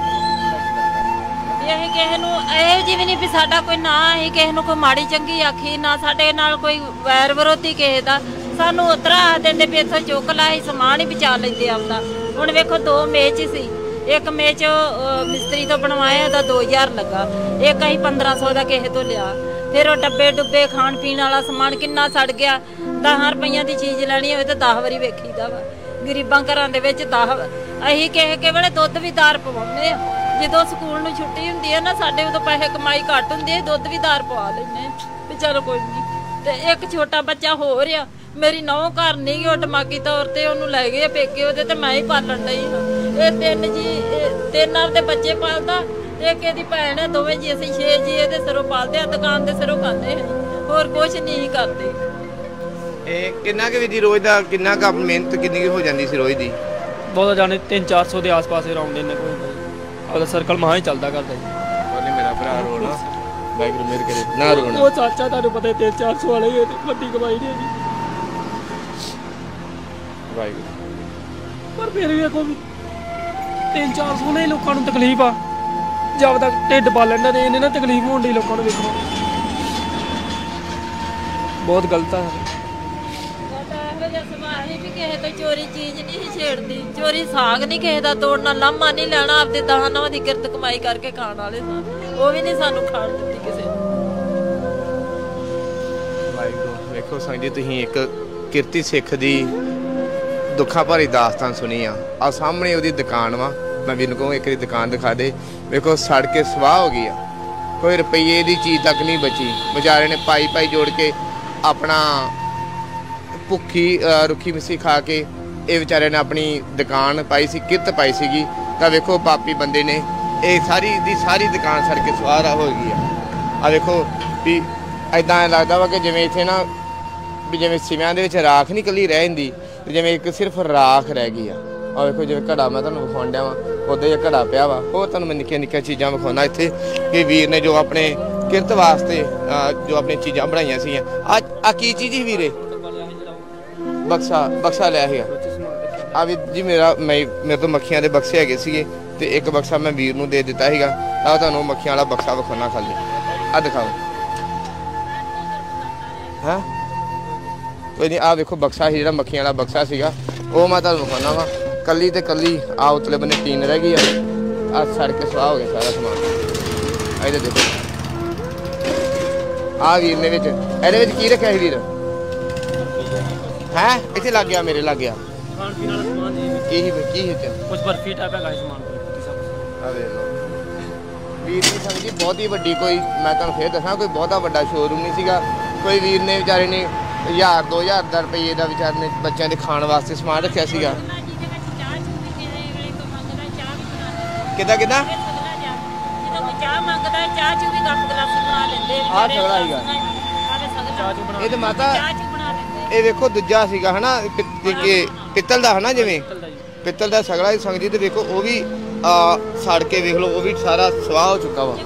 ਇਹ ਕਿਸੇ ਨੂੰ ਇਹ ਜਿਵੇਂ ਨਹੀਂ ਵੀ ਸਾਡਾ ਕੋਈ ਨਾ ਹੀ ਕਿਸੇ ਨੂੰ ਕੋਈ ਮਾੜੀ ਚੰਗੀ ਆਖੀ, ਨਾ ਸਾਡੇ ਨਾਲ ਕੋਈ ਵੈਰ ਵਿਰੋਧੀ ਕਿਸੇ ਦਾ। ਸਾਨੂੰ ਉਤਰਾ ਦਿੰਦੇ ਵੀ ਇੱਥੋਂ ਚੁੱਕ ਲਾਈ ਸਮਾਨ ਹੀ ਬਚਾ ਲੈਂਦੇ ਆਪਦਾ। ਹੁਣ ਵੇਖੋ ਦੋ ਮੇਚ ਸੀ, ਇੱਕ ਮੇਚ ਮਿਸਤਰੀ ਤੋਂ ਬਣਵਾਇਆ ਉਹਦਾ ਦੋ ਹਜ਼ਾਰ ਲੱਗਾ, ਇੱਕ ਅਸੀਂ ਪੰਦਰਾਂ ਸੌ ਦਾ ਕਿਸੇ ਤੋਂ ਲਿਆ। ਫਿਰ ਉਹ ਡੱਬੇ ਡੁੱਬੇ ਖਾਣ ਪੀਣ ਵਾਲਾ ਸਮਾਨ ਕਿੰਨਾ ਸੜ ਗਿਆ। ਦਸ ਰੁਪਈਆਂ ਦੀ ਚੀਜ਼ ਲੈਣੀ ਹੋਵੇ ਤਾਂ ਦਸ ਵਾਰੀ ਵੇਖੀਦਾ ਵਾ। ਗਰੀਬਾਂ ਘਰਾਂ ਦੇ ਵਿੱਚ ਦਸ ਅਸੀਂ ਕਿਸੇ ਕੇ ਵੇਲੇ ਦੁੱਧ ਵੀ ਦਾਰ ਪਵਾਉਂਦੇ ਆ, ਜਦੋਂ ਸਕੂਲ ਨੂੰ ਛੁੱਟੀ ਹੁੰਦੀ ਹੈ ਨਾ ਸਾਡੇ ਉਦੋਂ ਪੈਸੇ ਕਮਾਈ ਘੱਟ ਹੁੰਦੀ ਹੈ, ਦੁੱਧ ਵੀ ਦਾਰ ਪਵਾ ਲੈਂਦੇ ਵੀ ਚਲੋ ਕੋਈ ਨਹੀਂ। ਤੇ ਇੱਕ ਛੋਟਾ ਬੱਚਾ ਹੋ ਰਿਹਾ, ਮੇਰੀ ਨੌਂ ਘਰ ਨਹੀਂ ਗਈ, ਉਹ ਦਿਮਾਗੀ ਤੌਰ ਤੇ ਉਹਨੂੰ ਲੈ ਗਏ ਪੇਕੇ ਉਹਦੇ, ਤੇ ਮੈਂ ਹੀ ਪਾਲਣ ਡਈ ਹਾਂ। ਇਹ ਤਿੰਨ ਜੀ ਇਹ ਤਿੰਨ ਆਪਦੇ ਬੱਚੇ ਪਾਲਦਾ, ਇੱਕ ਇਹਦੀ ਭੈਣ ਹੈ, ਦੋਵੇਂ ਜੀ ਅਸੀਂ ਛੇ ਜੀ ਇਹਦੇ ਸਿਰੋਂ ਪਾਲਦੇ ਆ, ਦੁਕਾਨ ਦੇ ਸਿਰੋਂ ਖਾਂਦੇ ਹਾਂ, ਹੋਰ ਕੁਝ ਨਹੀਂ ਕਰਦੇ। ਇਹ ਕਿੰਨਾ ਕੁ ਵੀ ਰੋਜ਼ ਦਾ ਕਿੰਨਾ ਕੁ ਮਿਹਨਤ ਕਿੰਨੀ ਕੁ ਹੋ ਜਾਂਦੀ ਸੀ ਰੋਜ਼ ਦੀ? ਬਹੁਤ ਜਾਣੇ ਤਿੰਨ ਚਾਰ ਸੌ ਦੇ ਆਸ-ਪਾਸ ਅਰਾਊਂਡ ਇੰਨੇ ਕੋਈ ਆਪਦਾ ਸਰਕਲ ਮਹਾਂ ਹੀ ਚੱਲਦਾ ਕਰਦਾ ਜੀ। ਉਹਨੇ ਮੇਰਾ ਭਰਾ ਰੋਣਾ ਵਾਹਿਗੁਰੂ ਮੇਰ ਕਰੇ ਨਾ ਰੋਣਾ। ਉਹ ਚਾਚਾ ਤੁਹਾਨੂੰ ਪਤਾ ਤਿੰਨ ਚਾਰ ਸੌ ਵਾਲੇ ਹੀ ਵੱਡੀ ਕਮਾਈ ਨਹੀਂ ਹੈਗੀ, ਵਾਹਿਗੁਰੂ। ਪਰ ਫਿਰ ਵੀ ਵੇਖੋ ਵੀ ਤਿੰਨ ਚਾਰ ਸੌ ਨਾਲ ਹੀ ਲੋਕਾਂ ਨੂੰ ਤਕਲੀਫ ਆ, ਜਦ ਤੱਕ ਢਿੱਡ ਪਾਲਣ ਦੇ ਇਹਨੇ ਨਾ ਤਕਲੀਫ ਹੋਣ ਦੀ ਲੋਕਾਂ ਨੂੰ। ਵੇਖੋ ਬਹੁਤ ਗਲਤ ਆ। ਕਿਸੇ ਤੋਂ ਚੋਰੀ ਚੀਜ਼ ਨਹੀਂ ਛੇੜਦੀ, ਚੋਰੀ ਸਾਗ ਨਹੀਂ ਕਿਸੇ ਦਾ ਤੋੜਨਾ, ਲਾਮਾ ਨਹੀਂ ਲੈਣਾ, ਆਪਦੇ ਦਾਨਾਂ ਦੀ ਕਿਰਤ ਕਮਾਈ ਕਰਕੇ ਖਾਣ ਵਾਲੇ ਸਾਂ, ਉਹ ਵੀ ਨਹੀਂ ਸਾਨੂੰ ਖਾਣ ਦਿੱਤੀ ਕਿਸੇ ਨੇ। ਵਾਹਿਗੁਰੂ ਵੇਖੋ ਸੰਗਤ ਜੀ, ਤੁਸੀਂ ਇੱਕ ਕਿਰਤੀ ਸਿੱਖ ਦੀ ਦੁੱਖਾਂ ਭਰੀ ਦਾਸਤਾਨ ਸੁਣੀ ਆ। ਆ ਸਾਹਮਣੇ ਉਹਦੀ ਦੁਕਾਨ ਵਾ, ਮੈਂ ਵੀ ਕਹੂੰ ਇੱਕ ਦੀ ਦੁਕਾਨ ਦਿਖਾ ਦੇ। ਵੇਖੋ ਸੜ ਕੇ ਸਵਾਹ ਹੋ ਗਈ ਆ, ਕੋਈ ਰੁਪਈਏ ਦੀ ਚੀਜ਼ ਤੱਕ ਨਹੀਂ ਬਚੀ। ਵਿਚਾਰੇ ਨੇ ਪਾਈ ਪਾਈ ਜੋੜ ਕੇ ਆਪਣਾ ਭੁੱਖੀ ਰੁੱਖੀ ਮਿੱਸੀ ਖਾ ਕੇ ਇਹ ਵਿਚਾਰੇ ਨੇ ਆਪਣੀ ਦੁਕਾਨ ਪਾਈ ਸੀ, ਕਿਰਤ ਪਾਈ ਸੀਗੀ। ਤਾਂ ਵੇਖੋ ਪਾਪੀ ਬੰਦੇ ਨੇ ਇਹ ਸਾਰੀ ਦੀ ਸਾਰੀ ਦੁਕਾਨ ਸੜ ਕੇ ਸਵਾਹ ਹੋ ਗਈ ਆ। ਆ ਵੇਖੋ ਵੀ ਐਦਾਂ ਲੱਗਦਾ ਵਾ ਕਿ ਜਿਵੇਂ ਇੱਥੇ ਨਾ ਵੀ ਜਿਵੇਂ ਸਿਵਿਆਂ ਦੇ ਵਿੱਚ ਰਾਖ ਨਹੀਂ ਇਕੱਲੀ ਰਹਿ ਜਾਂਦੀ, ਤੇ ਜਿਵੇਂ ਇੱਕ ਸਿਰਫ ਰਾਖ ਰਹਿ ਗਈ ਆ। ਆ ਵੇਖੋ ਜਿਵੇਂ ਘੜਾ ਮੈਂ ਤੁਹਾਨੂੰ ਵਿਖਾਉਣ ਡਿਆ ਵਾ, ਉੱਦਾਂ ਹੀ ਘੜਾ ਪਿਆ ਵਾ। ਹੋਰ ਤੁਹਾਨੂੰ ਮੈਂ ਨਿੱਕੀਆਂ ਨਿੱਕੀਆਂ ਚੀਜ਼ਾਂ ਵਿਖਾਉਣਾ ਇੱਥੇ ਕਿ ਵੀਰ ਨੇ ਜੋ ਆਪਣੇ ਕਿਰਤ ਵਾਸਤੇ ਜੋ ਆਪਣੀਆਂ ਚੀਜ਼ਾਂ ਬਣਾਈਆਂ ਸੀਗੀਆਂ। ਆ ਆ ਕੀ ਚੀਜ਼ ਸੀ ਵੀਰੇ? ਬਕਸਾ ਬਕਸਾ ਲਿਆ ਸੀਗਾ। ਆ ਵੀ ਜੀ ਮੇਰਾ ਮੈਂ ਮੇਰੇ ਤੋਂ ਮੱਖੀਆਂ ਦੇ ਬਕਸੇ ਹੈਗੇ ਸੀਗੇ, ਤੇ ਇੱਕ ਬਕਸਾ ਮੈਂ ਵੀਰ ਨੂੰ ਦੇ ਦਿੱਤਾ ਸੀਗਾ। ਤਾਂ ਤੁਹਾਨੂੰ ਮੱਖੀਆਂ ਵਾਲਾ ਬਕਸਾ ਵਿਖਾਉਣਾ ਖਾਲੀ। ਆ ਦਿਖਾਓ। ਹਾਂ ਕੋਈ ਨਹੀਂ, ਆ ਵੇਖੋ ਬਕਸਾ ਸੀ ਜਿਹੜਾ ਮੱਖੀਆਂ ਵਾਲਾ ਬਕਸਾ ਸੀਗਾ, ਉਹ ਮੈਂ ਤੁਹਾਨੂੰ ਵਿਖਾਉਣਾ ਵਾ। ਕੱਲੀ ਤੇ ਕੱਲੀ ਆ ਉਤਲੇ ਬੰਨੇ ਟੀਨ ਰਹਿ ਗਈ ਆ, ਆ ਸੜ ਕੇ ਸਵਾਹ ਹੋ ਗਿਆ ਸਾਰਾ ਸਮਾਨ। ਇਹਦੇ ਦੇਖੋ ਆ ਵੀਰ ਨੇ ਵਿੱਚ ਇਹਦੇ ਵਿੱਚ ਕੀ ਰੱਖਿਆ ਸੀ ਵੀਰ? ਹੈ ਇੱਥੇ ਲੱਗ ਗਿਆ, ਮੇਰੇ ਲੱਗ ਗਿਆ ਖਾਣ ਪੀਣ ਵਾਲਾ ਸਮਾਨ ਜੀ। ਕੀ ਹੀ ਕੀ ਹੀ ਚ ਕੁਝ ਬਰਫੀ ਟਾਈਪ ਹੈਗਾ ਸਮਾਨ ਕੋਈ। ਆ ਵੇਖ ਲਓ ਵੀਰ ਦੀ ਸੰਗਤ ਜੀ ਬਹੁਤ ਹੀ ਵੱਡੀ, ਕੋਈ ਮੈਂ ਤੁਹਾਨੂੰ ਫੇਰ ਦੱਸਾਂ ਕੋਈ ਬਹੁਤਾ ਵੱਡਾ ਸ਼ੋਰੂਮ ਨਹੀਂ ਸੀਗਾ। ਕੋਈ ਵੀਰ ਨੇ ਵਿਚਾਰੇ ਨੇ ਹਜ਼ਾਰ ਦੋ ਹਜ਼ਾਰ ਦਾ ਰੁਪਈਏ ਦਾ ਵਿਚਾਰੇ ਨੇ ਬੱਚਿਆਂ ਦੇ ਖਾਣ ਵਾਸਤੇ ਸਮਾਨ ਰੱਖਿਆ ਸੀਗਾ। ਕਿੱਦਾਂ ਕਿੱਦਾਂ ਚਾਹ ਮੰਗਦਾ ਚਾਹ ਚ ਵੀ ਕੱਪ ਗਲਾਸ ਬਣਾ ਲੈਂਦੇ। ਆਹ ਸਗਲਾ ਸੀਗਾ ਇਹ ਤੇ ਮਾਤਾ, ਇਹ ਵੇਖੋ ਦੂਜਾ ਸੀਗਾ ਹਨਾ, ਪਿੱਤਲ ਦਾ ਹਨਾ, ਜਿਵੇਂ ਪਿੱਤਲ ਦਾ ਸਗਲਾ ਸੰਗਤ ਜੀ। ਤੇ ਵੇਖੋ ਉਹ ਵੀ ਸੜ ਕੇ ਵੇਖ ਲਓ, ਉਹ ਵੀ ਸਾਰਾ ਸਵਾਹ ਹੋ ਚੁੱਕਾ ਵਾ।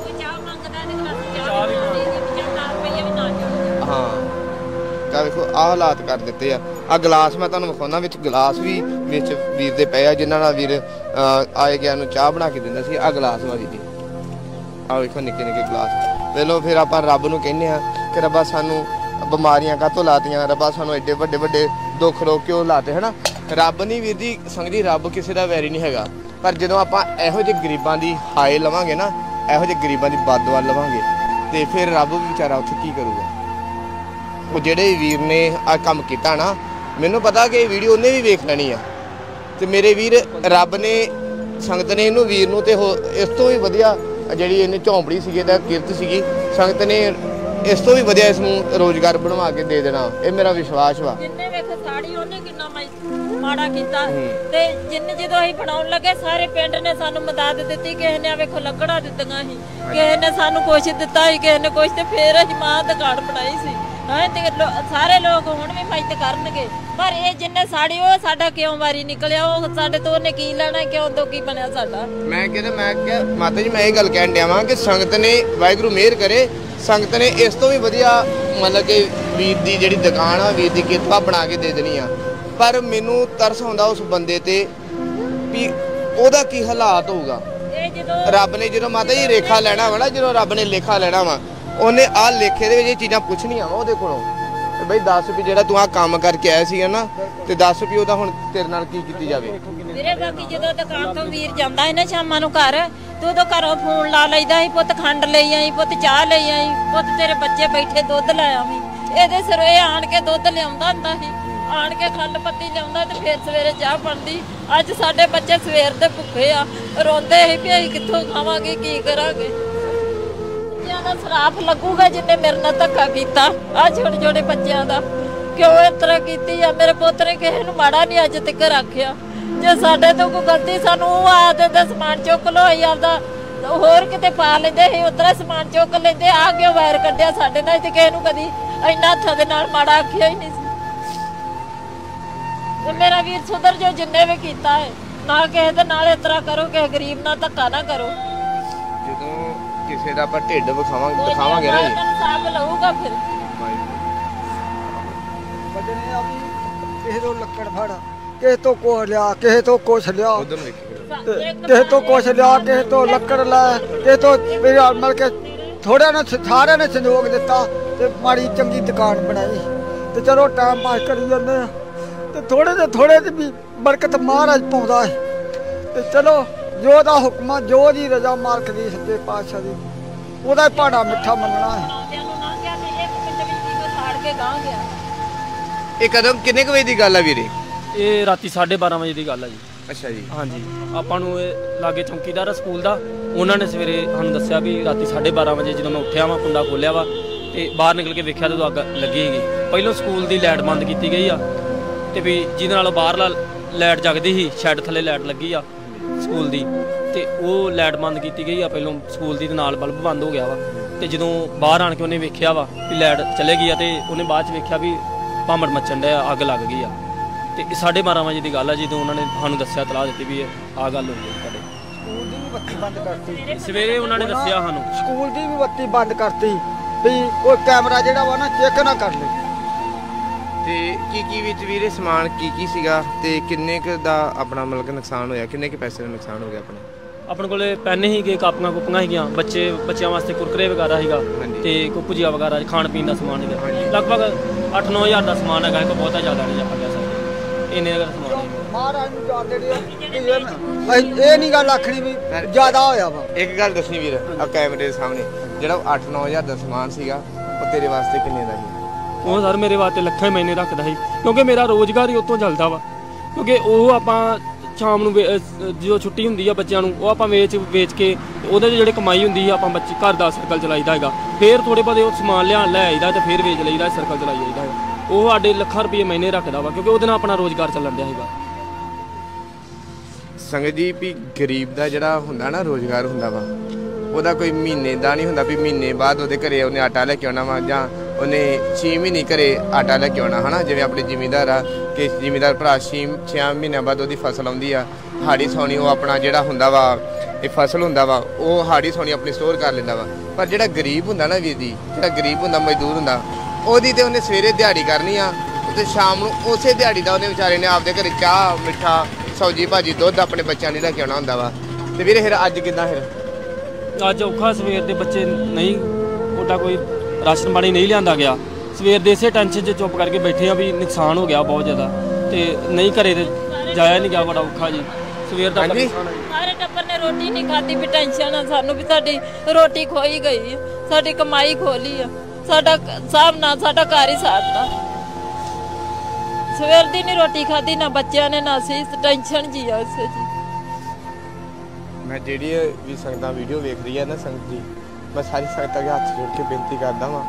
ਹਾਂ ਤਾਂ ਵੇਖੋ ਆਹ ਹਾਲਾਤ ਕਰ ਦਿੱਤੇ ਆ। ਆ ਗਲਾਸ ਮੈਂ ਤੁਹਾਨੂੰ ਵਿਖਾਉਣਾ, ਵਿੱਚ ਗਲਾਸ ਵੀ ਵਿੱਚ ਵੀਰ ਦੇ ਪਏ ਆ, ਜਿਨ੍ਹਾਂ ਨਾਲ ਵੀਰ ਆਏ ਗਿਆ ਨੂੰ ਚਾਹ ਬਣਾ ਕੇ ਦਿੰਦਾ ਸੀ। ਆ ਗਲਾਸ ਵਾਲੀ ਦੀ ਆ ਵੇਖੋ ਨਿੱਕੇ ਨਿੱਕੇ ਗਲਾਸ। ਵੇਖ ਲਓ ਫਿਰ ਆਪਾਂ ਰੱਬ ਨੂੰ ਕਹਿੰਦੇ ਆ ਕਿ ਰੱਬਾ ਸਾਨੂੰ ਬਿਮਾਰੀਆਂ ਕਾਹਤੋਂ ਲਾਤੀਆਂ, ਰੱਬਾ ਸਾਨੂੰ ਐਡੇ ਵੱਡੇ ਵੱਡੇ ਦੁੱਖ ਰੋਗ ਕਿਉਂ ਲਾਤੇ ਹਨਾ। ਰੱਬ ਨਹੀਂ ਵੀਰ ਜੀ ਸੰਗਤ, ਰੱਬ ਕਿਸੇ ਦਾ ਵੈਰੀ ਨਹੀਂ ਹੈਗਾ। ਪਰ ਜਦੋਂ ਆਪਾਂ ਇਹੋ ਜਿਹੇ ਗਰੀਬਾਂ ਦੀ ਹਾਏ ਲਵਾਂਗੇ ਨਾ, ਇਹੋ ਜਿਹੇ ਗਰੀਬਾਂ ਦੀ ਬਦਦੁਆ ਲਵਾਂਗੇ, ਤੇ ਫਿਰ ਰੱਬ ਵੀ ਵਿਚਾਰਾ ਉੱਥੇ ਕੀ ਕਰੂਗਾ। ਉਹ ਜਿਹੜੇ ਵੀਰ ਨੇ ਆ ਕੰਮ ਕੀਤਾ ਨਾ, ਮੈਨੂੰ ਪਤਾ ਕਿ ਇਹ ਵੀਡੀਓ ਉਹਨੇ ਵੀ ਵੇਖ ਲੈਣੀ ਆ, ਤੇ ਮੇਰੇ ਵੀਰ ਰੱਬ ਨੇ ਸੰਗਤ ਨੇ ਇਹਨੂੰ ਵੀਰ ਨੂੰ ਤੇ ਇਸ ਤੋਂ ਵੀ ਵਧੀਆ ਜਿਹੜੀ ਇਹਨੇ ਝੌਂਪੜੀ ਸੀਗੀ, ਇਹਦਾ ਕਿਰਤ ਸੀਗੀ, ਸੰਗਤ ਨੇ ਇਸ ਤੋਂ ਵੀ ਵਧੀਆ ਇਸ ਨੂੰ ਰੋਜ਼ਗਾਰ ਬਣਵਾ ਕੇ ਦੇ ਦੇਣਾ। ਇਹ ਮੇਰਾ ਵਿਸ਼ਵਾਸ ਵਾ। ਜਿੰਨੇ ਵੇਖੋ ਸਾੜੀ ਉਹਨੇ ਕਿੰਨਾ ਮਾੜਾ ਕੀਤਾ, ਤੇ ਜਿੰਨੇ ਜਦੋਂ ਅਸੀਂ ਬਣਾਉਣ ਲੱਗੇ ਸਾਰੇ ਪਿੰਡ ਨੇ ਸਾਨੂੰ ਮਦਦ ਦਿੱਤੀ। ਕਿਸੇ ਨੇ ਵੇਖੋ ਲੱਕੜਾਂ ਦਿੱਤੀਆਂ ਸੀ, ਕਿਸੇ ਨੇ ਸਾਨੂੰ ਕੁਛ ਦਿੱਤਾ ਸੀ, ਕਿਸੇ ਨੇ ਕੁਛ, ਤੇ ਫੇਰ ਅਸੀਂ ਮਾਂ ਦੁਕਾਨ ਬਣਾਈ ਸੀ। ਹਾਂ ਤੇ ਸਾਰੇ ਲੋਕ ਹੁਣ ਵੀ ਮਦਦ ਕਰਨਗੇ, ਪਰ ਇਹ ਜਿੰਨੇ ਸਾੜੀ ਉਹ ਸਾਡਾ ਕਿਉਂ ਵਾਰੀ ਨਿਕਲਿਆ, ਉਹ ਸਾਡੇ ਤੋਂ ਉਹਨੇ ਕੀ ਲੈਣਾ, ਕਿਉਂ ਤੋਂ ਕੀ ਬਣਿਆ ਸਾਡਾ। ਮੈਂ ਕਹਿੰਦਾ ਮੈਂ ਕਿਹਾ ਮਾਤਾ ਜੀ ਮੈਂ ਇਹ ਗੱਲ ਕਹਿਣ ਡਿਆ ਵਾਂ ਕਿ ਸੰਗਤ ਨੇ ਵਾਹਿਗੁਰੂ ਮਿਹਰ ਕਰੇ, ਸੰਗਤ ਨੇ ਇਸ ਤੋਂ ਵੀ ਵਧੀਆ ਮਤਲਬ ਕਿ ਵੀਰ ਦੀ ਜਿਹੜੀ ਦੁਕਾਨ ਆ, ਵੀਰ ਦੀ ਕਿਰਪਾ ਬਣਾ ਕੇ ਦੇ ਦੇਣੀ ਆ। ਪਰ ਮੈਨੂੰ ਤਰਸ ਆਉਂਦਾ ਉਸ ਬੰਦੇ ਤੇ ਵੀ ਉਹਦਾ ਕੀ ਹਾਲਾਤ ਹੋਊਗਾ। ਰੱਬ ਨੇ ਜਦੋਂ ਮਾਤਾ ਜੀ ਰੇਖਾ ਲੈਣਾ ਵਾ ਨਾ, ਜਦੋਂ ਰੱਬ ਨੇ ਲੇਖਾ ਲੈਣਾ ਵਾ, ਉਹਨੇ ਆਹ ਲੇਖੇ ਦੇ ਵਿੱਚ ਇਹ ਚੀਜ਼ਾਂ ਪੁੱਛਣੀਆਂ ਵਾ ਉਹਦੇ ਕੋਲੋਂ। ਬਈ ਦੱਸ ਵੀ ਜਿਹੜਾ ਤੂੰ ਆਹ ਕੰਮ ਕਰਕੇ ਆਇਆ ਸੀਗਾ ਨਾ, ਤੇ ਦੱਸ ਵੀ ਉਹਦਾ ਹੁਣ ਤੇਰੇ ਨਾਲ ਕੀ ਕੀਤੀ ਜਾਵੇ। ਵੀਰੇ ਬਾਕੀ ਜਦੋਂ ਦੁਕਾਨ ਤੋਂ ਵੀਰ ਜਾਂਦਾ ਹੈ ਨਾ ਸ਼ਾਮਾਂ ਨੂੰ ਘਰ, ਤੇ ਉਦੋਂ ਘਰੋਂ ਫੋਨ ਲਾ ਲਈਦਾ ਸੀ, ਪੁੱਤ ਖੰਡ ਲਈ ਆਈ, ਪੁੱਤ ਚਾਹ ਲਈ ਆਈ, ਪੁੱਤ ਤੇਰੇ ਬੱਚੇ ਬੈਠੇ ਦੁੱਧ ਲੈ ਆਵੀਂ। ਇਹਦੇ ਸਿਰੋਂ ਇਹ ਆਣ ਕੇ ਦੁੱਧ ਲਿਆਉਂਦਾ ਹੁੰਦਾ ਸੀ, ਆਣ ਕੇ ਖੰਡ ਪੱਤੀ ਲਿਆਉਂਦਾ ਤੇ ਫਿਰ ਸਵੇਰੇ ਚਾਹ ਬਣਦੀ। ਅੱਜ ਸਾਡੇ ਬੱਚੇ ਸਵੇਰ ਦੇ ਭੁੱਖੇ ਆ, ਰੋਂਦੇ ਸੀ ਵੀ ਅਸੀਂ ਕਿੱਥੋਂ ਖਾਵਾਂਗੇ, ਕੀ ਕਰਾਂਗੇ। ਬੱਚਿਆਂ ਦਾ ਸਰਾਪ ਲੱਗੂਗਾ ਜਿੰਨੇ ਮੇਰੇ ਨਾਲ ਧੱਕਾ ਕੀਤਾ ਆ ਛੋਟੇ ਛੋਟੇ ਬੱਚਿਆਂ ਦਾ। ਕਿਉਂ ਇਸ ਤਰ੍ਹਾਂ ਕੀਤੀ ਆ? ਮੇਰੇ ਪੁੱਤ ਨੇ ਕਿਸੇ ਨੂੰ ਮਾੜਾ ਨਹੀਂ ਅੱਜ ਤੱਕ ਆਖਿਆ। ਜੇ ਸਾਡੇ ਤੋਂ ਕੋਈ ਗਲਤੀ ਸਾਨੂੰ ਉਹ ਆ ਦਿੰਦੇ ਸਮਾਨ ਚੁੱਕ ਲੋ, ਅਸੀਂ ਆਪਦਾ ਹੋਰ ਕਿਤੇ ਪਾ ਲੈਂਦੇ ਸੀ, ਉਤਰਾ ਸਮਾਨ ਚੁੱਕ ਲੈਂਦੇ। ਆ ਕਿਉਂ ਵੈਰ ਕੱਢਿਆ ਸਾਡੇ ਨਾਲ? ਤੇ ਕਿਸੇ ਨੂੰ ਕਦੀ ਇੰਨਾ ਹੱਥਾਂ ਦੇ ਨਾਲ ਮਾੜਾ ਆਖਿਆ ਹੀ ਨਹੀਂ ਸੀ। ਤੇ ਮੇਰਾ ਵੀਰ ਸੁਧਰ ਜੋ, ਜਿੰਨੇ ਵੀ ਕੀਤਾ ਹੈ ਨਾ ਕਿਸੇ ਦੇ ਨਾਲ ਇਸ ਤਰ੍ਹਾਂ ਕਰੋ, ਕਿਸੇ ਗਰੀਬ ਨਾਲ ਧੱਕਾ ਨਾ ਕਰੋ। ਜਦੋਂ ਕਿਸੇ ਦਾ ਆਪਾਂ ਢਿੱਡ ਵਿਖਾਵਾਂਗੇ ਦਿਖਾਵਾਂਗੇ ਨਾ ਜੀ, ਸਾਬ ਲਊਗਾ ਫਿਰ। ਬਜਨੇ ਆ ਵੀ ਕਿਸੇ ਤੋਂ ਲੱਕੜ ਫੜ, ਕਿਸੇ ਤੋਂ ਕੁਛ ਲਿਆ, ਕਿਸੇ ਤੋਂ ਕੁਛ ਲਿਆ, ਉਧਰ ਨੂੰ ਵੇਖੀ ਕਿਸੇ ਤੋਂ ਕੁਛ ਲਿਆ, ਕਿਸੇ ਤੋਂ ਲੱਕੜ ਲੈ, ਕਿਸੇ ਤੋਂ ਮੇਰਾ ਮਿਲ ਕੇ ਥੋੜਿਆਂ ਨੇ ਸਾਰਿਆਂ ਨੇ ਸੰਯੋਗ ਦਿੱਤਾ ਤੇ ਮਾੜੀ ਚੰਗੀ ਦੁਕਾਨ ਬਣਾਈ। ਤੇ ਚਲੋ ਟਾਈਮ ਪਾਸ ਕਰੀ ਜਾਂਦੇ ਆ ਤੇ ਥੋੜੇ ਦੇ ਥੋੜੇ ਦੀ ਵੀ ਬਰਕਤ ਮਹਾਰਾਜ ਪਾਉਂਦਾ ਹੈ। ਤੇ ਚਲੋ ਜੋ ਦਾ ਹੁਕਮ, ਜੋ ਦੀ ਰਜ਼ਾ ਮਾਲਕ ਦੀ ਸੱਚੇ ਪਾਤਸ਼ਾਹ ਦੀ, ਉਹਦਾ ਹੀ ਭਾਣਾ ਮਿੱਠਾ ਮੰਨਣਾ ਹੈ। ਇਹ ਕਦਮ ਕਿੰਨੇ ਕੁ ਵਜੇ ਦੀ ਗੱਲ ਆ ਵੀਰੇ? ਇਹ ਰਾਤੀ ਸਾਢੇ ਬਾਰਾਂ ਵਜੇ ਦੀ ਗੱਲ ਆ ਜੀ। ਅੱਛਾ ਜੀ। ਹਾਂਜੀ, ਆਪਾਂ ਨੂੰ ਇਹ ਲਾਗੇ ਚੌਂਕੀਦਾਰ ਆ ਸਕੂਲ ਦਾ, ਉਹਨਾਂ ਨੇ ਸਵੇਰੇ ਸਾਨੂੰ ਦੱਸਿਆ ਵੀ ਰਾਤੀ ਸਾਢੇ ਬਾਰਾਂ ਵਜੇ ਜਦੋਂ ਮੈਂ ਉੱਠਿਆ ਵਾ, ਕੁੰਡਾ ਖੋਲਿਆ ਵਾ ਤੇ ਬਾਹਰ ਨਿਕਲ ਕੇ ਵੇਖਿਆ ਤੇ ਅੱਗ ਲੱਗੀ ਹੈਗੀ। ਪਹਿਲਾਂ ਸਕੂਲ ਦੀ ਲਾਈਟ ਬੰਦ ਕੀਤੀ ਗਈ ਆ ਤੇ ਵੀ ਜਿਹਦੇ ਨਾਲ ਬਾਹਰਲਾ ਲਾਈਟ ਜਗਦੀ ਸੀ, ਸ਼ੈੱਡ ਥੱਲੇ ਲਾਈਟ ਲੱਗੀ ਆ ਸਕੂਲ ਦੀ, ਤੇ ਉਹ ਲਾਈਟ ਬੰਦ ਕੀਤੀ ਗਈ ਆ ਪਹਿਲਾਂ ਸਕੂਲ ਦੀ, ਤੇ ਨਾਲ ਬਲਬ ਬੰਦ ਹੋ ਗਿਆ ਵਾ। ਤੇ ਜਦੋਂ ਬਾਹਰ ਆਣ ਕੇ ਉਹਨੇ ਵੇਖਿਆ ਵਾ ਵੀ ਲਾਈਟ ਚਲੇ ਗਈ ਆ, ਤੇ ਉਹਨੇ ਬਾਅਦ 'ਚ ਵੇਖਿਆ ਵੀ ਭਾਮੜ ਮੱਚਣ ਡਿਆ, ਅੱਗ ਲੱਗ ਗਈ ਆ। ਤੇ ਸਾਢੇ ਬਾਰਾਂ ਵਜੇ ਦੀ ਗੱਲ ਆ ਜਦੋਂ ਉਹਨਾਂ ਨੇ ਸਾਨੂੰ ਦੱਸਿਆ, ਤਲਾਹ ਦਿੱਤੀ ਵੀ ਆਹ ਗੱਲ ਹੋਈ ਹੈ ਤੁਹਾਡੇ ਸਕੂਲ ਦੀ ਵੀ ਬੱਤੀ ਬੰਦ ਕਰਤੀ। ਸਵੇਰੇ ਉਹਨਾਂ ਨੇ ਦੱਸਿਆ ਸਾਨੂੰ, ਸਕੂਲ ਦੀ ਵੀ ਬੱਤੀ ਬੰਦ ਕਰਤੀ ਵੀ ਉਹ ਕੈਮਰਾ ਜਿਹੜਾ ਵਾ ਨਾ ਚੈੱਕ ਨਾ ਕਰ ਲੈ। ਤੇ ਕੀ ਕੀ ਵਿੱਚ ਵੀਰੇ ਸਮਾਨ ਕੀ ਕੀ ਸੀਗਾ ਤੇ ਕਿੰਨੇ ਕੁ ਦਾ ਆਪਣਾ ਮਤਲਬ ਕਿ ਨੁਕਸਾਨ ਹੋਇਆ, ਕਿੰਨੇ ਕੁ ਪੈਸੇ ਦਾ ਨੁਕਸਾਨ ਹੋ ਗਿਆ ਆਪਣੇ? ਆਪਣੇ ਕੋਲੇ ਪੈਨ ਸੀਗੇ, ਕਾਪੀਆਂ ਕੁਪੀਆਂ ਸੀਗੀਆਂ, ਬੱਚੇ ਬੱਚਿਆਂ ਵਾਸਤੇ ਕੁਰਕਰੇ ਵਗੈਰਾ ਸੀਗਾ ਤੇ ਕੋਈ ਭੁਜੀਆ ਵਗੈਰਾ ਖਾਣ ਪੀਣ ਦਾ ਸਮਾਨ ਸੀਗਾ। ਲਗਭਗ ਅੱਠ ਨੌ ਹਜ਼ਾਰ ਦਾ ਸਮਾਨ ਹੈਗਾ, ਕੋਈ ਬਹੁਤਾ ਜ਼ਿਆਦਾ ਨਹੀਂ ਆਪਾਂ ਕਹਿ ਸਕਦੇ, ਇੰਨੇ ਦਾ ਸਮਾਨ ਹੈ। ਮਹਾਰਾਜ ਨੂੰ ਜਾਣ ਦੇ ਇਹ ਨਹੀਂ ਗੱਲ ਆਖਣੀ ਵੀ ਜ਼ਿਆਦਾ ਹੋਇਆ ਵਾ। ਇੱਕ ਗੱਲ ਦੱਸੀ ਵੀਰ, ਆ ਕੈਮਰੇ ਦੇ ਸਾਹਮਣੇ ਜਿਹੜਾ ਅੱਠ ਨੌ ਹਜ਼ਾਰ ਦਾ ਸਮਾਨ ਸੀਗਾ, ਉਹ ਤੇਰੇ ਵਾਸਤੇ ਕਿੰਨੇ ਦਾ ਸੀ? ਉਹ ਸਰ ਮੇਰੇ ਵਾਸਤੇ ਲੱਖਾਂ ਹੀ ਮਹੀਨੇ ਰੱਖਦਾ ਸੀ, ਕਿਉਂਕਿ ਮੇਰਾ ਰੋਜ਼ਗਾਰ ਹੀ ਉੱਥੋਂ ਚੱਲਦਾ ਵਾ। ਕਿਉਂਕਿ ਉਹ ਆਪਾਂ ਸ਼ਾਮ ਨੂੰ ਜਦੋਂ ਛੁੱਟੀ ਹੁੰਦੀ ਆ ਬੱਚਿਆਂ ਨੂੰ, ਉਹ ਆਪਾਂ ਵੇਚ ਵੇਚ ਕੇ ਉਹਦੇ 'ਚ ਜਿਹੜੇ ਕਮਾਈ ਹੁੰਦੀ ਆ, ਆਪਾਂ ਬੱਚੇ ਘਰ ਦਾ ਸਰਕਲ ਚਲਾਈਦਾ ਹੈਗਾ। ਫਿਰ ਥੋੜੇ ਬਹੁਤੇ ਉਹ ਸਮਾਨ ਲਿਆ ਲੈ ਆਈਦਾ ਤੇ ਫਿਰ ਵੇਚ ਲਈਦਾ, ਸਰਕਲ ਚਲਾਈ ਜਾਈਦਾ ਹੈਗਾ। ਉਹ ਸਾਡੇ ਲੱਖਾਂ ਰੁਪਏ ਮਹੀਨੇ ਰੱਖਦਾ ਵਾ, ਕਿਉਂਕਿ ਉਹਦੇ ਨਾਲ ਆਪਣਾ ਰੋਜ਼ਗਾਰ ਚੱਲਣ ਡਿਆ ਹੈਗਾ। ਸੰਗਤ ਜੀ, ਵੀ ਗਰੀਬ ਦਾ ਜਿਹੜਾ ਹੁੰਦਾ ਨਾ ਰੋਜ਼ਗਾਰ ਹੁੰਦਾ ਵਾ, ਉਹਦਾ ਕੋਈ ਮਹੀਨੇ ਦਾ ਨਹੀਂ ਹੁੰਦਾ ਵੀ ਮਹੀਨੇ ਬਾਅਦ ਉਹਦੇ ਘਰੇ ਉਹਨੇ ਆਟਾ ਲੈ ਕੇ ਆਉਣਾ ਵਾ, ਜਾਂ ਉਹਨੇ ਛੇ ਮਹੀਨੇ ਘਰੇ ਆਟਾ ਲੈ ਕੇ ਆਉਣਾ ਹੈ ਨਾ। ਜਿਵੇਂ ਆਪਣੇ ਜ਼ਿਮੀਂਦਾਰ ਆ ਕਿ ਜ਼ਿਮੀਂਦਾਰ ਭਰਾ ਛੇ ਛੇ ਮਹੀਨਿਆਂ ਬਾਅਦ ਉਹਦੀ ਫਸਲ ਆਉਂਦੀ ਆ, ਹਾੜੀ ਸੌਣੀ, ਉਹ ਆਪਣਾ ਜਿਹੜਾ ਹੁੰਦਾ ਵਾ ਇਹ ਫਸਲ ਹੁੰਦਾ ਵਾ, ਉਹ ਹਾੜੀ ਸੌਣੀ ਆਪਣੀ ਸਟੋਰ ਕਰ ਲੈਂਦਾ ਵਾ। ਪਰ ਜਿਹੜਾ ਗਰੀਬ ਹੁੰਦਾ ਨਾ ਵੀਰ ਜੀ, ਜਿਹੜਾ ਗਰੀਬ ਹੁੰਦਾ, ਮਜ਼ਦੂਰ ਹੁੰਦਾ, ਉਹਦੀ ਤੇ ਉਹਨੇ ਸਵੇਰੇ ਦਿਹਾੜੀ ਕਰਨੀ ਆ ਤੇ ਸ਼ਾਮ ਨੂੰ ਉਸੇ ਦਿਹਾੜੀ ਦਾ ਉਹਨੇ ਵਿਚਾਰੇ ਨੇ ਆਪਦੇ ਘਰੇ ਚਾਹ ਮਿੱਠਾ ਸਬਜ਼ੀ ਭਾਜੀ ਦੁੱਧ ਆਪਣੇ ਬੱਚਿਆਂ ਲਈ ਲੈ ਕੇ ਆਉਣਾ ਹੁੰਦਾ ਵਾ। ਤੇ ਵੀਰੇ ਫਿਰ ਅੱਜ ਕਿੱਦਾਂ? ਫਿਰ ਅੱਜ ਔਖਾ, ਸਵੇਰ ਦੇ ਬੱਚੇ ਨਹੀਂ ਉਹਦਾ ਕੋਈ ਰਾਸ਼ਨ ਪਾਣੀ ਨਹੀਂ ਲਿਆਂਦਾ ਗਿਆ। ਸਵੇਰ ਦੇ ਇਸੇ ਟੈਨਸ਼ਨ 'ਚ ਚੁੱਪ ਕਰਕੇ ਬੈਠੇ ਆ ਵੀ ਨੁਕਸਾਨ ਹੋ ਗਿਆ ਬਹੁਤ ਜ਼ਿਆਦਾ, ਤੇ ਨਹੀਂ ਘਰੇ ਤੇ ਜਾਇਆ ਨਹੀਂ ਗਿਆ, ਬੜਾ ਔਖਾ ਜੀ ਸਵੇਰ ਦਾ। ਸਾਰੇ ਟੱਬਰ ਨੇ ਰੋਟੀ ਨਹੀਂ ਖਾਧੀ ਵੀ ਟੈਨਸ਼ਨ ਆ ਸਾਨੂੰ ਵੀ ਸਾਡੀ ਰੋਟੀ ਖੋਈ ਗਈ, ਸਾਡੀ ਕਮਾਈ ਖੋਲੀ ਆ, ਸਾਡਾ ਸਾਹਬ ਨਾਲ ਸਾਡਾ ਘਰ ਹੀ ਸਾਥਦਾ। ਸਵੇਰ ਦੀ ਨਹੀਂ ਰੋਟੀ ਖਾਧੀ, ਨਾ ਬੱਚਿਆਂ ਨੇ ਨਾ ਅਸੀਂ, ਟੈਨਸ਼ਨ ਜੀ ਆ ਉਸੇ ਜੀ। ਮੈਂ ਜਿਹੜੀ ਵੀ ਸੰਗਤਾਂ ਵੀਡੀਓ ਵੇਖ ਰਹੀ ਹੈ ਨਾ ਸੰਗਤ ਜੀ, ਮੈਂ ਸਾਰੀ ਸੰਗਤਾਂ ਦੇ ਹੱਥ ਜੋੜ ਕੇ ਬੇਨਤੀ ਕਰਦਾ ਵਾਂ,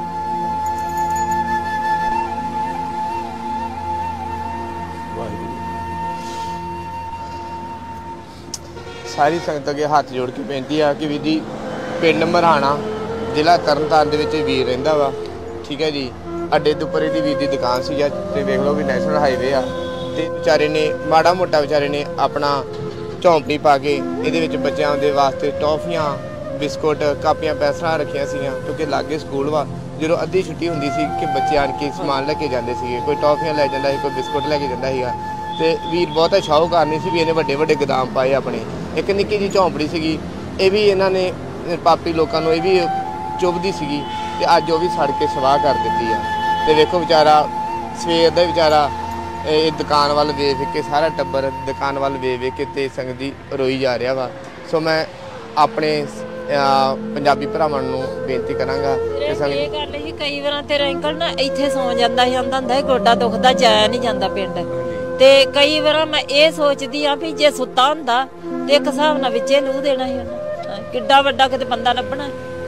ਸਾਰੀ ਸੰਗਤਾਂ ਦੇ ਹੱਥ ਜੋੜ ਕੇ ਬੇਨਤੀ ਆ ਕਿ ਵੀਰ ਜੀ, ਪਿੰਡ ਮਰਾਣਾ, ਜ਼ਿਲ੍ਹਾ ਤਰਨਤਾਰਨ ਦੇ ਵਿੱਚ ਵੀਰ ਰਹਿੰਦਾ ਵਾ, ਠੀਕ ਹੈ ਜੀ। ਅੱਡੇ ਦੇ ਉੱਪਰ ਇਹਦੀ ਵੀਰ ਦੀ ਦੁਕਾਨ ਸੀ, ਤੇ ਵੇਖ ਲਓ ਵੀ ਨੈਸ਼ਨਲ ਹਾਈਵੇ ਆ, ਤੇ ਵਿਚਾਰੇ ਨੇ ਮਾੜਾ ਮੋਟਾ ਵਿਚਾਰੇ ਨੇ ਆਪਣਾ ਝੌਂਪੜੀ ਪਾ ਕੇ ਇਹਦੇ ਵਿੱਚ ਬੱਚਿਆਂ ਦੇ ਵਾਸਤੇ ਟੌਫੀਆਂ, ਬਿਸਕੁਟ, ਕਾਪੀਆਂ, ਪੈਨਸਲਾਂ ਰੱਖੀਆਂ ਸੀਗੀਆਂ, ਕਿਉਂਕਿ ਲਾਗੇ ਸਕੂਲ ਵਾ। ਜਦੋਂ ਅੱਧੀ ਛੁੱਟੀ ਹੁੰਦੀ ਸੀ ਕਿ ਬੱਚੇ ਆਣ ਕੇ ਸਮਾਨ ਲੈ ਕੇ ਜਾਂਦੇ ਸੀਗੇ, ਕੋਈ ਟੌਫੀਆਂ ਲੈ ਜਾਂਦਾ ਸੀ, ਕੋਈ ਬਿਸਕੁਟ ਲੈ ਕੇ ਜਾਂਦਾ ਸੀਗਾ। ਤੇ ਵੀਰ ਬਹੁਤਾ ਸ਼ਾਹੂਕਾਰ ਨਹੀਂ ਸੀ ਵੀ ਇਹਨੇ ਵੱਡੇ ਵੱਡੇ ਗੋਦਾਮ ਪਾਏ ਆਪਣੇ। ਇੱਕ ਨਿੱਕੀ ਜਿਹੀ ਝੌਂਪੜੀ ਸੀਗੀ, ਇਹ ਵੀ ਇਹਨਾਂ ਨੇ ਪਾਪੀ ਲੋਕਾਂ ਨੂੰ ਇਹ ਵੀ ਚੁੱਭਦੀ ਸੀਗੀ, ਤੇ ਅੱਜ ਉਹ ਵੀ ਸੜ ਕੇ ਸਵਾਹ ਕਰ ਦਿੱਤੀ ਆ। ਤੇ ਵੇਖੋ ਵਿਚਾਰਾ ਸਵੇਰ ਦਾ ਵਿਚਾਰਾ ਇਹ ਦੁਕਾਨ ਵੱਲ ਵੇਖ ਕੇ, ਸਾਰਾ ਟੱਬਰ ਦੁਕਾਨ ਵੱਲ ਵੇਖ ਵੇਖ ਕੇ ਤੇ ਸੰਗਤ ਦੀ ਰੋਈ ਜਾ ਰਿਹਾ ਵਾ। ਸੋ ਮੈਂ ਆਪਣੇ ਪੰਜਾਬੀ ਭਰਾਵਾਂ ਨੂੰ ਬੇਨਤੀ ਕਰਾਂਗਾ ਕਿ ਸੰਗਤ ਇਹ ਗੱਲ ਹੀ ਕਈ ਵਾਰ ਤੇਰਾ ਅੰਕਲ ਨਾ ਇੱਥੇ ਸੌ ਜਾਂਦਾ ਸੀ, ਆਂਦਾ ਹੁੰਦਾ ਗੋਡਾ ਦੁਖਦਾ, ਜਾਇਆ ਨਹੀਂ ਜਾਂਦਾ ਪਿੰਡ। ਤੇ ਕਈ ਵਾਰ ਮੈਂ ਇਹ ਸੋਚਦੀ ਆ ਵੀ ਜੇ ਸੁੱਤਾ ਹੁੰਦਾ ਤੇ ਇੱਕ ਹਿਸਾਬ ਨਾਲ ਵਿੱਚੇ ਲੂ ਦੇਣਾ ਸੀ ਉਹਨੂੰ, ਕਿੱਡਾ ਵੱਡਾ ਕਿਤੇ ਬੰਦਾ ਲੱਭਣਾ।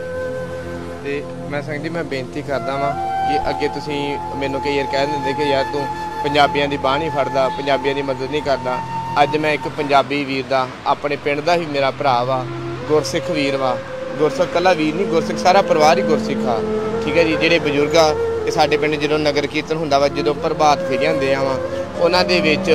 ਤੇ ਮੈਂ ਸੰਗਤ ਜੀ ਮੈਂ ਬੇਨਤੀ ਕਰਦਾ ਵਾਂ ਕਿ ਅੱਗੇ ਤੁਸੀਂ ਮੈਨੂੰ ਕਈ ਵਾਰ ਕਹਿ ਦਿੰਦੇ ਕਿ ਯਾਰ ਤੂੰ ਪੰਜਾਬੀਆਂ ਦੀ ਬਾਂਹ ਨਹੀਂ ਫੜਦਾ, ਪੰਜਾਬੀਆਂ ਦੀ ਮਦਦ ਨਹੀਂ ਕਰਦਾ। ਅੱਜ ਮੈਂ ਇੱਕ ਪੰਜਾਬੀ ਵੀਰ ਦਾ, ਆਪਣੇ ਪਿੰਡ ਦਾ ਹੀ ਮੇਰਾ ਭਰਾ ਵਾ, ਗੁਰਸਿੱਖ ਵੀਰ ਵਾ, ਗੁਰਸਿੱਖ ਕੱਲਾ ਵੀਰ ਨਹੀਂ, ਗੁਰਸਿੱਖ ਸਾਰਾ ਪਰਿਵਾਰ ਹੀ ਗੁਰਸਿੱਖ ਆ, ਠੀਕ ਹੈ ਜੀ। ਜਿਹੜੇ ਬਜ਼ੁਰਗ ਆ ਇਹ ਸਾਡੇ ਪਿੰਡ ਜਦੋਂ ਨਗਰ ਕੀਰਤਨ ਹੁੰਦਾ ਵਾ, ਜਦੋਂ ਪ੍ਰਭਾਤ ਫੇਰੀਆਂ ਹੁੰਦੀਆਂ ਵਾ, ਉਹਨਾਂ ਦੇ ਵਿੱਚ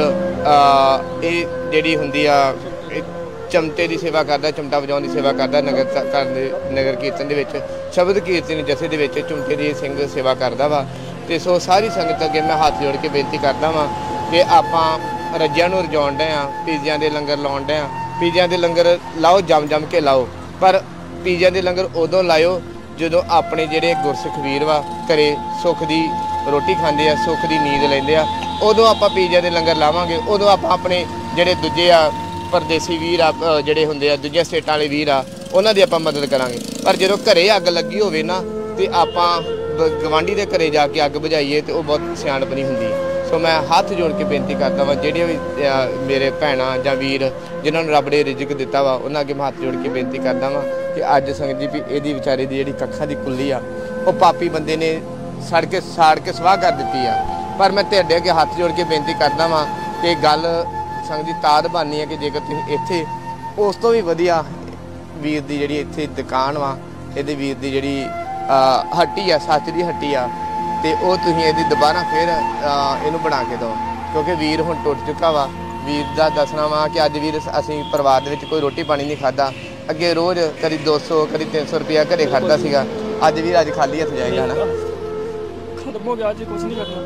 ਇਹ ਜਿਹੜੀ ਹੁੰਦੀ ਆ ਚਮਟੇ ਦੀ ਸੇਵਾ ਕਰਦਾ, ਚਮਟਾ ਵਜਾਉਣ ਦੀ ਸੇਵਾ ਕਰਦਾ ਨਗਰ ਕਰਦੇ ਨਗਰ ਕੀਰਤਨ ਦੇ ਵਿੱਚ, ਸ਼ਬਦ ਕੀਰਤਨ ਜਥੇ ਦੇ ਵਿੱਚ ਚਮਟੇ ਦੀ ਸਿੰਘ ਸੇਵਾ ਕਰਦਾ ਵਾ। ਤੇ ਸੋ ਸਾਰੀ ਸੰਗਤ ਅੱਗੇ ਮੈਂ ਹੱਥ ਜੋੜ ਕੇ ਬੇਨਤੀ ਕਰਦਾ ਵਾਂ ਕਿ ਆਪਾਂ ਰੱਜਿਆਂ ਨੂੰ ਰਜਾਉਣ ਡਏ ਆ, ਪੀਜ਼ਿਆਂ ਦੇ ਲੰਗਰ ਲਾਉਣ ਡਏ ਆ। ਪੀਜ਼ਿਆਂ ਦੇ ਲੰਗਰ ਲਾਓ, ਜਮ ਜਮ ਕੇ ਲਾਓ, ਪਰ ਪੀਜ਼ਿਆਂ ਦੇ ਲੰਗਰ ਉਦੋਂ ਲਾਇਓ ਜਦੋਂ ਆਪਣੇ ਜਿਹੜੇ ਗੁਰਸਿੱਖ ਵੀਰ ਵਾ ਘਰੇ ਸੁੱਖ ਦੀ ਰੋਟੀ ਖਾਂਦੇ ਆ, ਸੁੱਖ ਦੀ ਨੀਂਦ ਲੈਂਦੇ ਆ, ਉਦੋਂ ਆਪਾਂ ਪੀਜ਼ਿਆਂ ਦੇ ਲੰਗਰ ਲਾਵਾਂਗੇ। ਉਦੋਂ ਆਪਾਂ ਆਪਣੇ ਜਿਹੜੇ ਦੂਜੇ ਆ ਪਰਦੇਸੀ ਵੀਰ ਆ, ਜਿਹੜੇ ਹੁੰਦੇ ਆ ਦੂਜੀਆਂ ਸਟੇਟਾਂ ਵਾਲੇ ਵੀਰ ਆ, ਉਹਨਾਂ ਦੀ ਆਪਾਂ ਮਦਦ ਕਰਾਂਗੇ। ਪਰ ਜਦੋਂ ਘਰੇ ਅੱਗ ਲੱਗੀ ਹੋਵੇ ਨਾ ਤੇ ਆਪਾਂ ਗਵਾਂਢੀ ਦੇ ਘਰੇ ਜਾ ਕੇ ਅੱਗ ਬੁਝਾਈਏ ਤੇ ਉਹ ਬਹੁਤ ਸਿਆਣਪ ਨਹੀਂ ਹੁੰਦੀ। ਸੋ ਮੈਂ ਹੱਥ ਜੋੜ ਕੇ ਬੇਨਤੀ ਕਰਦਾ ਵਾਂ ਜਿਹੜੀਆਂ ਵੀ ਮੇਰੇ ਭੈਣਾਂ ਜਾਂ ਵੀਰ ਜਿਨ੍ਹਾਂ ਨੂੰ ਰੱਬ ਨੇ ਰਿਜ਼ਕ ਦਿੱਤਾ ਵਾ, ਉਹਨਾਂ ਅੱਗੇ ਮੈਂ ਹੱਥ ਜੋੜ ਕੇ ਬੇਨਤੀ ਕਰਦਾ ਵਾਂ ਕਿ ਅੱਜ ਸੰਗਤ ਜੀ ਵੀ ਇਹਦੀ ਵਿਚਾਰੇ ਦੀ ਜਿਹੜੀ ਕੱਖਾਂ ਦੀ ਕੁੱਲੀ ਆ, ਉਹ ਪਾਪੀ ਬੰਦੇ ਨੇ ਸੜ ਕੇ ਸਾੜ ਕੇ ਸਵਾਹ ਕਰ ਦਿੱਤੀ ਆ। ਪਰ ਮੈਂ ਤੁਹਾਡੇ ਅੱਗੇ ਹੱਥ ਜੋੜ ਕੇ ਬੇਨਤੀ ਕਰਦਾ ਵਾਂ ਕਿ ਗੱਲ ਸੰਗਤ ਦੀ ਤਾਦ ਬਣਨੀ ਹੈ ਕਿ ਜੇਕਰ ਤੁਸੀਂ ਇੱਥੇ ਉਸ ਤੋਂ ਵੀ ਵਧੀਆ ਵੀਰ ਦੀ ਜਿਹੜੀ ਇੱਥੇ ਦੁਕਾਨ ਵਾ, ਇਹਦੇ ਵੀਰ ਦੀ ਜਿਹੜੀ ਹੱਟੀ ਆ, ਸੱਚ ਦੀ ਹੱਟੀ ਆ, ਤੇ ਉਹ ਤੁਸੀਂ ਇਹਦੀ ਦੁਬਾਰਾ ਫਿਰ ਇਹਨੂੰ ਬਣਾ ਕੇ ਦਿਓ, ਕਿਉਂਕਿ ਵੀਰ ਹੁਣ ਟੁੱਟ ਚੁੱਕਾ ਵਾ। ਵੀਰ ਦਾ ਦੱਸਣਾ ਵਾ ਕਿ ਅੱਜ ਵੀਰ ਅਸੀਂ ਪਰਿਵਾਰ ਦੇ ਵਿੱਚ ਕੋਈ ਰੋਟੀ ਪਾਣੀ ਨਹੀਂ ਖਾਧਾ। ਅੱਗੇ ਰੋਜ਼ ਕਦੀ ਦੋ ਸੌ ਕਦੀ ਤਿੰਨ ਸੌ ਰੁਪਇਆ ਘਰੇ ਖੜਦਾ ਸੀਗਾ, ਅੱਜ ਵੀਰ ਅੱਜ ਖਾਲੀ ਹੱਥ ਜਾਏਗਾ ਨਾ, ਖਤਮ ਹੋ ਗਿਆ। ਅੱਜ ਕੁਝ ਨਹੀਂ ਕਰਨਾ।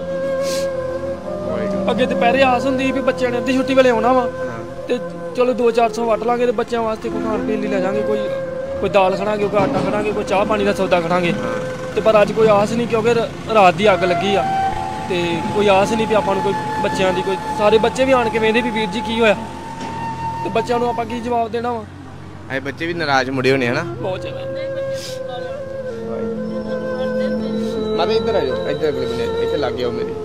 ਅੱਗੇ ਦੁਪਹਿਰੇ ਆਸ ਹੁੰਦੀ ਵੀ ਬੱਚਿਆਂ ਨੇ ਅੱਧੀ ਛੁੱਟੀ ਵੇਲੇ ਆਉਣਾ ਵਾ ਤੇ ਚਲੋ ਦੋ ਚਾਰ ਸੌ ਵੱਟ ਲਾਂਗੇ ਤੇ ਬੱਚਿਆਂ ਵਾਸਤੇ ਕੋਈ ਖਾਣ ਪੀਣ ਲਈ ਲੈ ਜਾਵਾਂਗੇ, ਕੋਈ ਕੋਈ ਦਾਲ ਖੜਾਂਗੇ, ਕੋਈ ਆਟਾ ਖੜਾਂਗੇ, ਕੋਈ ਚਾਹ ਪਾਣੀ ਦਾ ਸੌਦਾ ਖੜਾਂਗੇ। ਤੇ ਪਰ ਅੱਜ ਕੋਈ ਆਸ ਨਹੀਂ, ਕਿਉਂਕਿ ਰਾਤ ਦੀ ਅੱਗ ਲੱਗੀ ਆ ਤੇ ਕੋਈ ਆਸ ਨਹੀਂ ਵੀ ਆਪਾਂ ਨੂੰ ਕੋਈ ਬੱਚਿਆਂ ਦੀ ਕੋਈ ਸਾਰੇ ਬੱਚੇ ਵੀ ਆਣ ਕੇ ਵੇਖਦੇ ਵੀ ਵੀਰ ਜੀ ਕੀ ਹੋਇਆ, ਤੇ ਬੱਚਿਆਂ ਨੂੰ ਆਪਾਂ ਕੀ ਜਵਾਬ ਦੇਣਾ ਵਾ। ਐ ਬੱਚੇ ਵੀ ਨਾਰਾਜ਼ ਮੁੜੇ ਹੋਣੇ ਹਨਾ ਬਹੁਤ ਜ਼ਿਆਦਾ। ਮਾਤਾ ਇੱਧਰ ਆ ਜਾਓ, ਇੱਧਰ ਅਗਲੇ ਬੰਨੇ ਇੱਥੇ ਲੱਗ ਜਾਓ ਮੇਰੇ।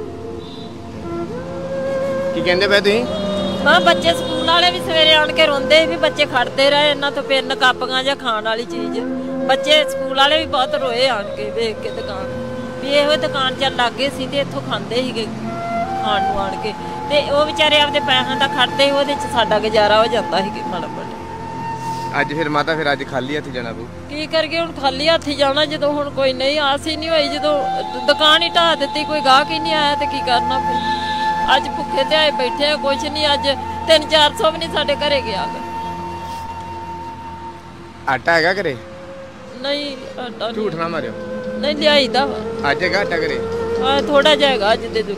ਕੀ ਕਹਿੰਦੇ ਪਏ ਤੁਸੀਂ? ਹਾਂ, ਬੱਚੇ ਸਕੂਲ ਵਾਲੇ ਵੀ ਸਵੇਰੇ ਆਣ ਕੇ ਰੋਂਦੇ ਵੀ ਬੱਚੇ ਖੜਦੇ ਰਹੇ ਇਹਨਾਂ ਤੋਂ ਪੈਨ ਕਾਪੀਆਂ ਜਾਂ ਖਾਣ ਵਾਲੀ ਚੀਜ਼। ਬੱਚੇ ਸਕੂਲ ਵਾਲੇ ਵੀ ਬਹੁਤ ਰੋਏ ਆਣ ਕੇ ਵੇਖ ਕੇ ਦੁਕਾਨ ਵੀ ਇਹੋ ਦੁਕਾਨ ਚੱਲ ਲੱਗੇ ਸੀ ਤੇ ਇੱਥੋਂ ਖਾਂਦੇ ਸੀਗੇ ਖਾਣ ਨੂੰ ਆਣ ਕੇ, ਤੇ ਉਹ ਵਿਚਾਰੇ ਆਪਦੇ ਪੈਸਿਆਂ ਦਾ ਖੜਦੇ, ਉਹਦੇ ਚ ਸਾਡਾ ਗੁਜ਼ਾਰਾ ਹੋ ਜਾਂਦਾ ਸੀ ਮਾੜਾ ਮਾੜਾ। ਅੱਜ ਫਿਰ ਮਾਤਾ ਫਿਰ ਅੱਜ ਖਾਲੀ ਹੱਥ ਜਾਣਾ ਪਊ? ਕੀ ਕਰਕੇ ਹੁਣ ਖਾਲੀ ਹੱਥ ਜਾਣਾ ਜਦੋਂ ਹੁਣ ਕੋਈ ਨਹੀਂ ਆਸ ਹੀ ਨਹੀਂ ਹੋਈ, ਜਦੋਂ ਦੁਕਾਨ ਹੀ ਢਾਹ ਦਿੱਤੀ, ਕੋਈ ਗਾਹਕ ਹੀ ਨਹੀਂ ਆਇਆ ਤੇ ਕੀ ਕਰਨਾ ਫਿਰ। ਅੱਜ ਭੁੱਖੇ ਤੇ ਆਏ ਬੈਠੇ ਆ, ਕੁਛ ਨਹੀਂ। ਅੱਜ ਤਿੰਨ ਚਾਰ ਸੌ ਵੀ ਨਹੀਂ ਸਾਡੇ ਘਰੇ ਗਿਆ। ਆਟਾ ਹੈਗਾ ਘਰੇ? ਨਹੀਂ ਆਟਾ ਝੂਠ ਨਾ ਮਾਰਿਓ। ਨਹੀਂ ਲਿਆਈਦਾ ਅੱਜ ਹੈਗਾ ਆਟਾ ਘਰੇ? ਹਾਂ ਥੋੜਾ ਜਿਹਾ ਹੈਗਾ ਅੱਜ ਦੇ ਦੁੱਖ।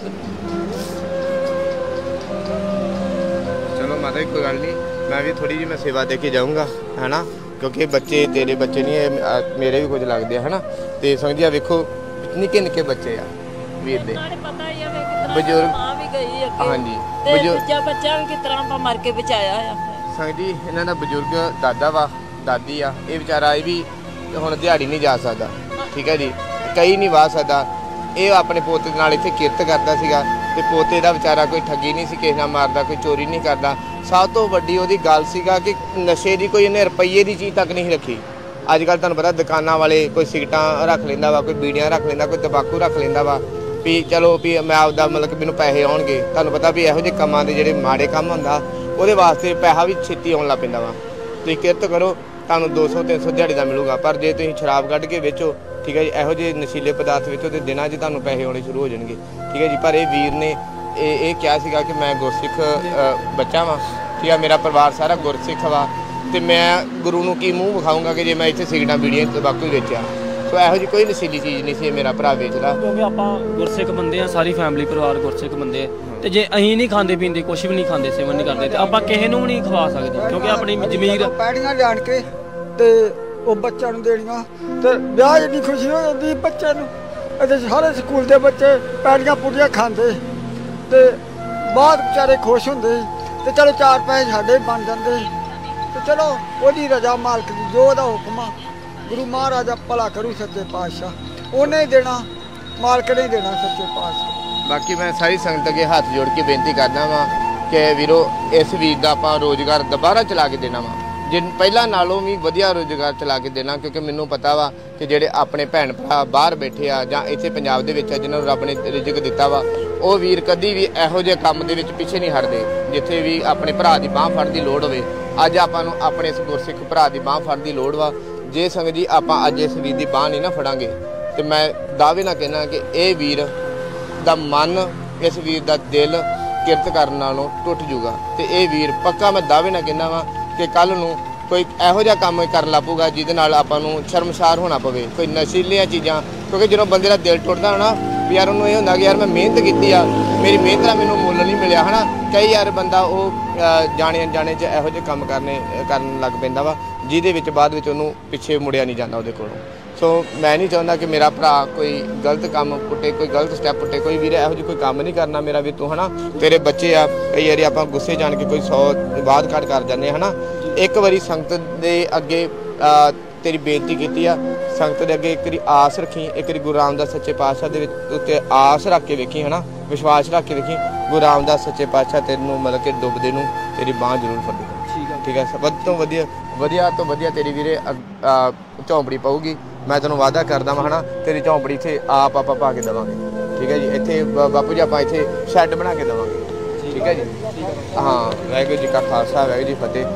ਚਲੋ ਮਾਤਾ ਜੀ ਕੋਈ ਗੱਲ ਨਹੀਂ, ਮੈਂ ਵੀ ਥੋੜੀ ਜਿਹੀ ਮੈਂ ਸੇਵਾ ਦੇ ਕੇ ਜਾਊਂਗਾ ਹੈਨਾ, ਕਿਉਂਕਿ ਬੱਚੇ ਤੇਰੇ ਬੱਚੇ ਨਹੀਂ, ਮੇਰੇ ਵੀ ਕੁਝ ਲੱਗਦੇ ਆ ਹੈਨਾ। ਤੇ ਸਮਝਿਆ ਵੇਖੋ ਨਿੱਕੇ ਨਿੱਕੇ ਬੱਚੇ ਆ ਵੀਰ ਦੇ, ਪਤਾ ਹੀ ਆ ਵੇ ਬਜ਼ੁਰਗ ਮਾਂ ਵੀ ਗਈ ਅੱਗੇ। ਹਾਂਜੀ, ਤੇ ਦੂਜਾ ਬੱਚਾ ਵੀ ਕਿਸ ਤਰ੍ਹਾਂ ਆਪਾਂ ਮਰ ਕੇ ਬਚਾਇਆ ਆ। ਸੰਗ ਜੀ ਇਹਨਾਂ ਦਾ ਬਜ਼ੁਰਗ ਦਾਦਾ ਵਾ, ਦਾਦੀ ਆ, ਇਹ ਵਿਚਾਰਾ ਇਹ ਵੀ ਹੁਣ ਦਿਹਾੜੀ ਨਹੀਂ ਜਾ ਸਕਦਾ, ਠੀਕ ਹੈ ਜੀ, ਕਈ ਨਹੀਂ ਵਾਹ ਸਕਦਾ। ਇਹ ਆਪਣੇ ਪੋਤੇ ਦੇ ਨਾਲ ਇੱਥੇ ਕਿਰਤ ਕਰਦਾ ਸੀਗਾ ਤੇ ਪੋਤੇ ਦਾ ਵਿਚਾਰਾ ਕੋਈ ਠੱਗੀ ਨਹੀਂ ਸੀ ਕਿਸੇ ਨਾਲ ਮਾਰਦਾ, ਕੋਈ ਚੋਰੀ ਨਹੀਂ ਕਰਦਾ। ਸਭ ਤੋਂ ਵੱਡੀ ਉਹਦੀ ਗੱਲ ਸੀਗਾ ਕਿ ਨਸ਼ੇ ਦੀ ਕੋਈ ਇਹਨੇ ਰੁਪਈਏ ਦੀ ਚੀਜ਼ ਤੱਕ ਨਹੀਂ ਰੱਖੀ। ਅੱਜ ਕੱਲ੍ਹ ਤੁਹਾਨੂੰ ਪਤਾ ਦੁਕਾਨਾਂ ਵਾਲੇ ਕੋਈ ਸਿਗਰਟਾਂ ਰੱਖ ਲੈਂਦਾ ਵਾ, ਕੋਈ ਬੀੜੀਆਂ ਰੱਖ ਲੈਂਦਾ, ਕੋਈ ਤੰਬਾਕੂ ਰੱਖ ਲੈਂਦਾ ਵਾ ਵੀ ਚਲੋ ਵੀ ਮੈਂ ਆਪਦਾ ਮਤਲਬ ਕਿ ਮੈਨੂੰ ਪੈਸੇ ਆਉਣਗੇ। ਤੁਹਾਨੂੰ ਪਤਾ ਵੀ ਇਹੋ ਜਿਹੇ ਕੰਮਾਂ ਦੇ ਜਿਹੜੇ ਮਾੜੇ ਕੰਮ ਹੁੰਦਾ ਉਹਦੇ ਵਾਸਤੇ ਪੈਸਾ ਵੀ ਛੇਤੀ ਆਉਣ ਲੱਗ ਪੈਂਦਾ ਵਾ। ਤੁਸੀਂ ਕਿਰਤ ਕਰੋ, ਤੁਹਾਨੂੰ ਦੋ ਸੌ ਤਿੰਨ ਸੌ ਦਿਹਾੜੀ ਦਾ ਮਿਲੂਗਾ, ਪਰ ਜੇ ਤੁਸੀਂ ਸ਼ਰਾਬ ਕੱਢ ਕੇ ਵੇਚੋ, ਠੀਕ ਹੈ ਜੀ, ਇਹੋ ਜਿਹੇ ਨਸ਼ੀਲੇ ਪਦਾਰਥ ਵੇਚੋ ਤੇ ਦਿਨਾਂ 'ਚ ਤੁਹਾਨੂੰ ਪੈਸੇ ਆਉਣੇ ਸ਼ੁਰੂ ਹੋ ਜਾਣਗੇ, ਠੀਕ ਹੈ ਜੀ। ਪਰ ਇਹ ਵੀਰ ਨੇ ਇਹ ਇਹ ਕਿਹਾ ਸੀਗਾ ਕਿ ਮੈਂ ਗੁਰਸਿੱਖ ਬੱਚਾ ਵਾਂ, ਠੀਕ ਹੈ, ਮੇਰਾ ਪਰਿਵਾਰ ਸਾਰਾ ਗੁਰਸਿੱਖ ਵਾ ਤੇ ਮੈਂ ਗੁਰੂ ਨੂੰ ਕੀ ਮੂੰਹ ਵਿਖਾਊਂਗਾ ਕਿ ਜੇ ਮੈਂ ਇੱਥੇ ਸਿਗਰਟਾਂ ਬੀੜੀਆਂ ਤੰਬਾਕੂ ਵੇਚਿਆ। ਸੋ ਇਹੋ ਜਿਹੀ ਕੋਈ ਨਸ਼ੀਲੀ ਚੀਜ਼ ਨਹੀਂ ਸੀ ਮੇਰਾ ਭਰਾ ਵੇਚਦਾ, ਕਿਉਂਕਿ ਆਪਾਂ ਗੁਰਸਿੱਖ ਬੰਦੇ ਆ, ਸਾਰੀ ਫੈਮਿਲੀ ਪਰਿਵਾਰ ਗੁਰਸਿੱਖ ਬੰਦੇ ਆ, ਤੇ ਜੇ ਅਸੀਂ ਨਹੀਂ ਖਾਂਦੇ ਪੀਂਦੇ, ਕੁਛ ਵੀ ਨਹੀਂ ਖਾਂਦੇ, ਸੇਵਨ ਨਹੀਂ ਕਰਦੇ, ਤੇ ਆਪਾਂ ਕਿਸੇ ਨੂੰ ਵੀ ਨਹੀਂ ਖਵਾ ਸਕਦੇ, ਕਿਉਂਕਿ ਆਪਣੀ ਜ਼ਮੀਰ ਪੈੜੀਆਂ ਲਿਆਣ ਕੇ ਤੇ ਉਹ ਬੱਚਿਆਂ ਨੂੰ ਦੇਣੀਆਂ ਤੇ ਵਿਆਹ ਇੰਨੀ ਖੁਸ਼ੀ ਹੋ ਜਾਂਦੀ ਬੱਚਿਆਂ ਨੂੰ। ਅਤੇ ਸਾਰੇ ਸਕੂਲ ਦੇ ਬੱਚੇ ਪੈੜੀਆਂ ਪੂੜੀਆਂ ਖਾਂਦੇ ਤੇ ਬਾਅਦ ਵਿਚਾਰੇ ਖੁਸ਼ ਹੁੰਦੇ ਤੇ ਚਲੋ ਚਾਰ ਪੈਸੇ ਸਾਡੇ ਬਣ ਜਾਂਦੇ ਤੇ ਚਲੋ ਉਹਦੀ ਰਜ਼ਾ ਮਾਲਕ ਦੀ, ਜੋ ਉਹਦਾ ਹੁਕਮ ਆ ਗੁਰੂ ਮਹਾਰਾਜ ਭਲਾ ਕਰੂ ਸੱਚੇ ਪਾਤਸ਼ਾਹ, ਉਹਨੇ ਹੀ ਦੇਣਾ, ਮਾਲਕ ਨੇ ਹੀ ਦੇਣਾ ਸੱਚੇ ਪਾਤਸ਼ਾਹ। ਬਾਕੀ ਮੈਂ ਸਾਰੀ ਸੰਗਤ ਅੱਗੇ ਹੱਥ ਜੋੜ ਕੇ ਬੇਨਤੀ ਕਰਦਾ ਵਾਂ ਕਿ ਵੀਰੋ ਇਸ ਵੀਰ ਦਾ ਆਪਾਂ ਰੋਜ਼ਗਾਰ ਦੁਬਾਰਾ ਚਲਾ ਕੇ ਦੇਣਾ ਵਾ, ਜਿਨ ਪਹਿਲਾਂ ਨਾਲੋਂ ਵੀ ਵਧੀਆ ਰੋਜ਼ਗਾਰ ਚਲਾ ਕੇ ਦੇਣਾ, ਕਿਉਂਕਿ ਮੈਨੂੰ ਪਤਾ ਵਾ ਕਿ ਜਿਹੜੇ ਆਪਣੇ ਭੈਣ ਭਰਾ ਬਾਹਰ ਬੈਠੇ ਆ ਜਾਂ ਇੱਥੇ ਪੰਜਾਬ ਦੇ ਵਿੱਚ ਆ ਜਿਨ੍ਹਾਂ ਨੂੰ ਰੱਬ ਨੇ ਰਿਜ਼ਕ ਦਿੱਤਾ ਵਾ, ਉਹ ਵੀਰ ਕਦੀ ਵੀ ਇਹੋ ਜਿਹੇ ਕੰਮ ਦੇ ਵਿੱਚ ਪਿੱਛੇ ਨਹੀਂ ਹਟਦੇ। ਜਿੱਥੇ ਵੀ ਆਪਣੇ ਭਰਾ ਦੀ ਬਾਂਹ ਫੜਨ ਦੀ ਲੋੜ ਹੋਵੇ, ਅੱਜ ਆਪਾਂ ਨੂੰ ਆਪਣੇ ਇਸ ਗੁਰਸਿੱਖ ਭਰਾ ਦੀ ਬਾਂਹ ਫੜਨ ਦੀ ਲੋੜ ਵਾ। ਜੇ ਸੰਗਤ ਜੀ ਆਪਾਂ ਅੱਜ ਇਸ ਵੀਰ ਦੀ ਬਾਂਹ ਨਹੀਂ ਨਾ ਫੜਾਂਗੇ ਤੇ ਮੈਂ ਦਾਅਵੇ ਨਾਲ ਕਹਿਣਾ ਕਿ ਇਹ ਵੀਰ ਦਾ ਮਨ, ਇਸ ਵੀਰ ਦਾ ਦਿਲ ਕਿਰਤ ਕਰਨ ਨਾਲੋਂ ਟੁੱਟ ਜੂਗਾ। ਤੇ ਇਹ ਵੀਰ ਪੱਕਾ ਮੈਂ ਦਾਅਵੇ ਨਾਲ ਕਹਿਣਾ ਵਾ ਕਿ ਕੱਲ੍ਹ ਨੂੰ ਕੋਈ ਇਹੋ ਜਿਹਾ ਕੰਮ ਕਰਨ ਲੱਗ ਪਊਗਾ ਜਿਹਦੇ ਨਾਲ ਆਪਾਂ ਨੂੰ ਸ਼ਰਮਸਾਰ ਹੋਣਾ ਪਵੇ, ਕੋਈ ਨਸ਼ੀਲੀਆਂ ਚੀਜ਼ਾਂ। ਕਿਉਂਕਿ ਜਦੋਂ ਬੰਦੇ ਦਾ ਦਿਲ ਟੁੱਟਦਾ ਨਾ ਵੀ ਯਾਰ ਉਹਨੂੰ ਇਹ ਹੁੰਦਾ ਕਿ ਯਾਰ ਮੈਂ ਮਿਹਨਤ ਕੀਤੀ ਆ, ਮੇਰੀ ਮਿਹਨਤ ਦਾ ਮੈਨੂੰ ਮੁੱਲ ਨਹੀਂ ਮਿਲਿਆ ਹੈ ਨਾ। ਕਈ ਯਾਰ ਬੰਦਾ ਉਹ ਜਾਣੇ ਅਣਜਾਣੇ 'ਚ ਇਹੋ ਜਿਹੇ ਕੰਮ ਕਰਨੇ ਕਰਨ ਲੱਗ ਪੈਂਦਾ ਵਾ ਜਿਹਦੇ ਵਿੱਚ ਬਾਅਦ ਵਿੱਚ ਉਹਨੂੰ ਪਿੱਛੇ ਮੁੜਿਆ ਨਹੀਂ ਜਾਂਦਾ ਉਹਦੇ ਕੋਲੋਂ। ਸੋ ਮੈਂ ਨਹੀਂ ਚਾਹੁੰਦਾ ਕਿ ਮੇਰਾ ਭਰਾ ਕੋਈ ਗਲਤ ਕੰਮ ਪੁੱਟੇ, ਕੋਈ ਗਲਤ ਸਟੈਪ ਪੁੱਟੇ। ਕੋਈ ਵੀਰ ਇਹੋ ਜਿਹੀ ਕੋਈ ਕੰਮ ਨਹੀਂ ਕਰਨਾ ਮੇਰਾ ਵੀ ਤੂੰ ਹੈ ਨਾ, ਤੇਰੇ ਬੱਚੇ ਆ, ਕਈ ਵਾਰੀ ਆਪਾਂ ਗੁੱਸੇ ਜਾਣ ਕੇ ਕੋਈ ਸੌ ਬਾਤ ਘੱਟ ਕਰ ਜਾਂਦੇ ਹੈ ਨਾ। ਇੱਕ ਵਾਰੀ ਸੰਗਤ ਦੇ ਅੱਗੇ ਤੇਰੀ ਬੇਨਤੀ ਕੀਤੀ ਆ, ਸੰਗਤ ਦੇ ਅੱਗੇ ਇੱਕ ਵਾਰੀ ਆਸ ਰੱਖੀ, ਇੱਕ ਵਾਰੀ ਗੁਰੂ ਰਾਮਦਾਸ ਸੱਚੇ ਪਾਤਸ਼ਾਹ ਦੇ ਵਿੱਚ ਉੱਤੇ ਆਸ ਰੱਖ ਕੇ ਵੇਖੀ ਹੈ ਨਾ, ਵਿਸ਼ਵਾਸ ਰੱਖ ਕੇ ਵੇਖੀ। ਗੁਰੂ ਰਾਮਦਾਸ ਸੱਚੇ ਪਾਤਸ਼ਾਹ ਤੈਨੂੰ ਮਤਲਬ ਕਿ ਡੁੱਬਦੇ ਨੂੰ ਤੇਰੀ ਬਾਂਹ ਜ਼ਰੂਰ ਫੜੇਗਾ। ਠੀਕ ਹੈ, ਸਭ ਤੋਂ ਵਧੀਆ ਵਧੀਆ ਤੋਂ ਵਧੀਆ ਤੇਰੀ ਵੀਰੇ ਝੌਂਪੜੀ ਪਊਗੀ। ਮੈਂ ਤੈਨੂੰ ਵਾਅਦਾ ਕਰਦਾ ਵਾਂ ਹੈ ਨਾ, ਤੇਰੀ ਝੌਂਪੜੀ ਇੱਥੇ ਆਪ ਆਪਾਂ ਪਾ ਕੇ ਦੇਵਾਂਗੇ। ਠੀਕ ਹੈ ਜੀ, ਇੱਥੇ ਬਾਪੂ ਜੀ ਆਪਾਂ ਇੱਥੇ ਸ਼ੈੱਡ ਬਣਾ ਕੇ ਦੇਵਾਂਗੇ। ਠੀਕ ਹੈ ਜੀ, ਹਾਂ। ਵਾਹਿਗੁਰੂ ਜੀ ਕਾ ਖਾਲਸਾ, ਵਾਹਿਗੁਰੂ ਜੀ ਫਤਿਹ।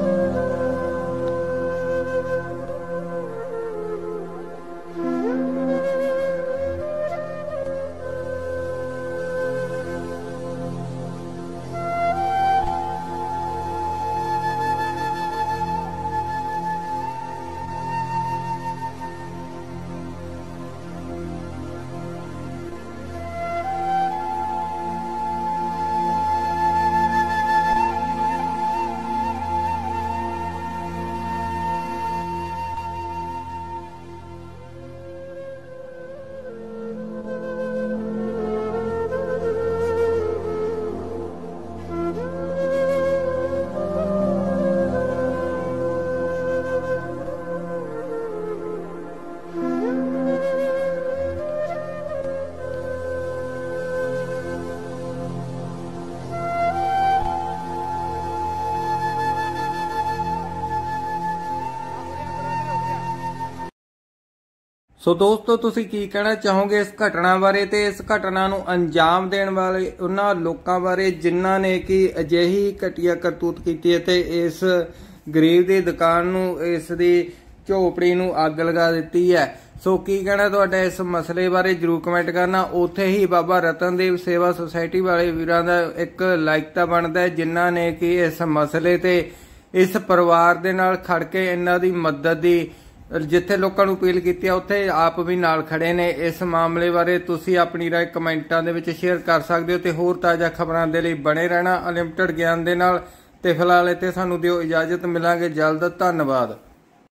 ਸੋ ਦੋਸਤੋ, ਤੁਸੀਂ ਕੀ ਕਹਿਣਾ ਚਾਹੋਗੇ ਇਸ ਘਟਨਾ ਬਾਰੇ ਤੇ ਇਸ ਘਟਨਾ ਨੂੰ ਅੰਜਾਮ ਦੇਣ ਵਾਲੇ ਉਹਨਾਂ ਲੋਕਾਂ ਬਾਰੇ ਜਿਨ੍ਹਾਂ ਨੇ ਕਿ ਅਜਿਹੀ ਘਟੀਆ ਕਰਤੂਤ ਕੀਤੀ ਹੈ ਤੇ ਇਸ ਗਰੀਬ ਦੀ ਦੁਕਾਨ ਨੂੰ, ਇਸ ਦੀ ਝੋਪੜੀ ਨੂੰ ਅੱਗ ਲਗਾ ਦਿੱਤੀ ਹੈ। ਸੋ ਕੀ ਕਹਿਣਾ ਤੁਹਾਡਾ ਇਸ ਮਸਲੇ ਬਾਰੇ ਜਰੂਰ ਕਮੈਂਟ ਕਰਨਾ। ਉੱਥੇ ਹੀ ਬਾਬਾ ਰਤਨਦੇਵ ਸੇਵਾ ਸੁਸਾਇਟੀ ਵਾਲੇ ਵੀਰਾਂ ਦਾ ਇੱਕ ਲਾਈਕ ਤਾਂ ਬਣਦਾ ਹੈ ਜਿਨ੍ਹਾਂ ਨੇ ਕਿ ਇਸ ਮਸਲੇ ਤੇ ਇਸ ਪਰਿਵਾਰ ਦੇ ਨਾਲ ਖੜ ਕੇ ਇਹਨਾਂ ਦੀ ਮਦਦ ਦੀ, ਜਿੱਥੇ ਲੋਕਾਂ ਨੂੰ ਅਪੀਲ ਕੀਤੀ ਹੈ ਉੱਥੇ ਆਪ ਵੀ ਨਾਲ ਖੜੇ ਨੇ। ਇਸ ਮਾਮਲੇ ਬਾਰੇ ਤੁਸੀਂ ਆਪਣੀ ਰਾਏ ਕਮੈਂਟਾਂ ਦੇ ਵਿੱਚ ਸ਼ੇਅਰ ਕਰ ਸਕਦੇ ਹੋ ਤੇ ਹੋਰ ਤਾਜ਼ਾ ਖਬਰਾਂ ਦੇ ਲਈ ਬਣੇ ਰਹਿਣਾ ਅਨਲਿਮਟਿਡ ਗਿਆਨ ਦੇ ਨਾਲ। ਤੇ ਫਿਲਹਾਲ ਇੱਥੇ ਸਾਨੂੰ ਦਿਓ ਇਜਾਜ਼ਤ, ਮਿਲਾਂਗੇ ਜਲਦ। ਧੰਨਵਾਦ।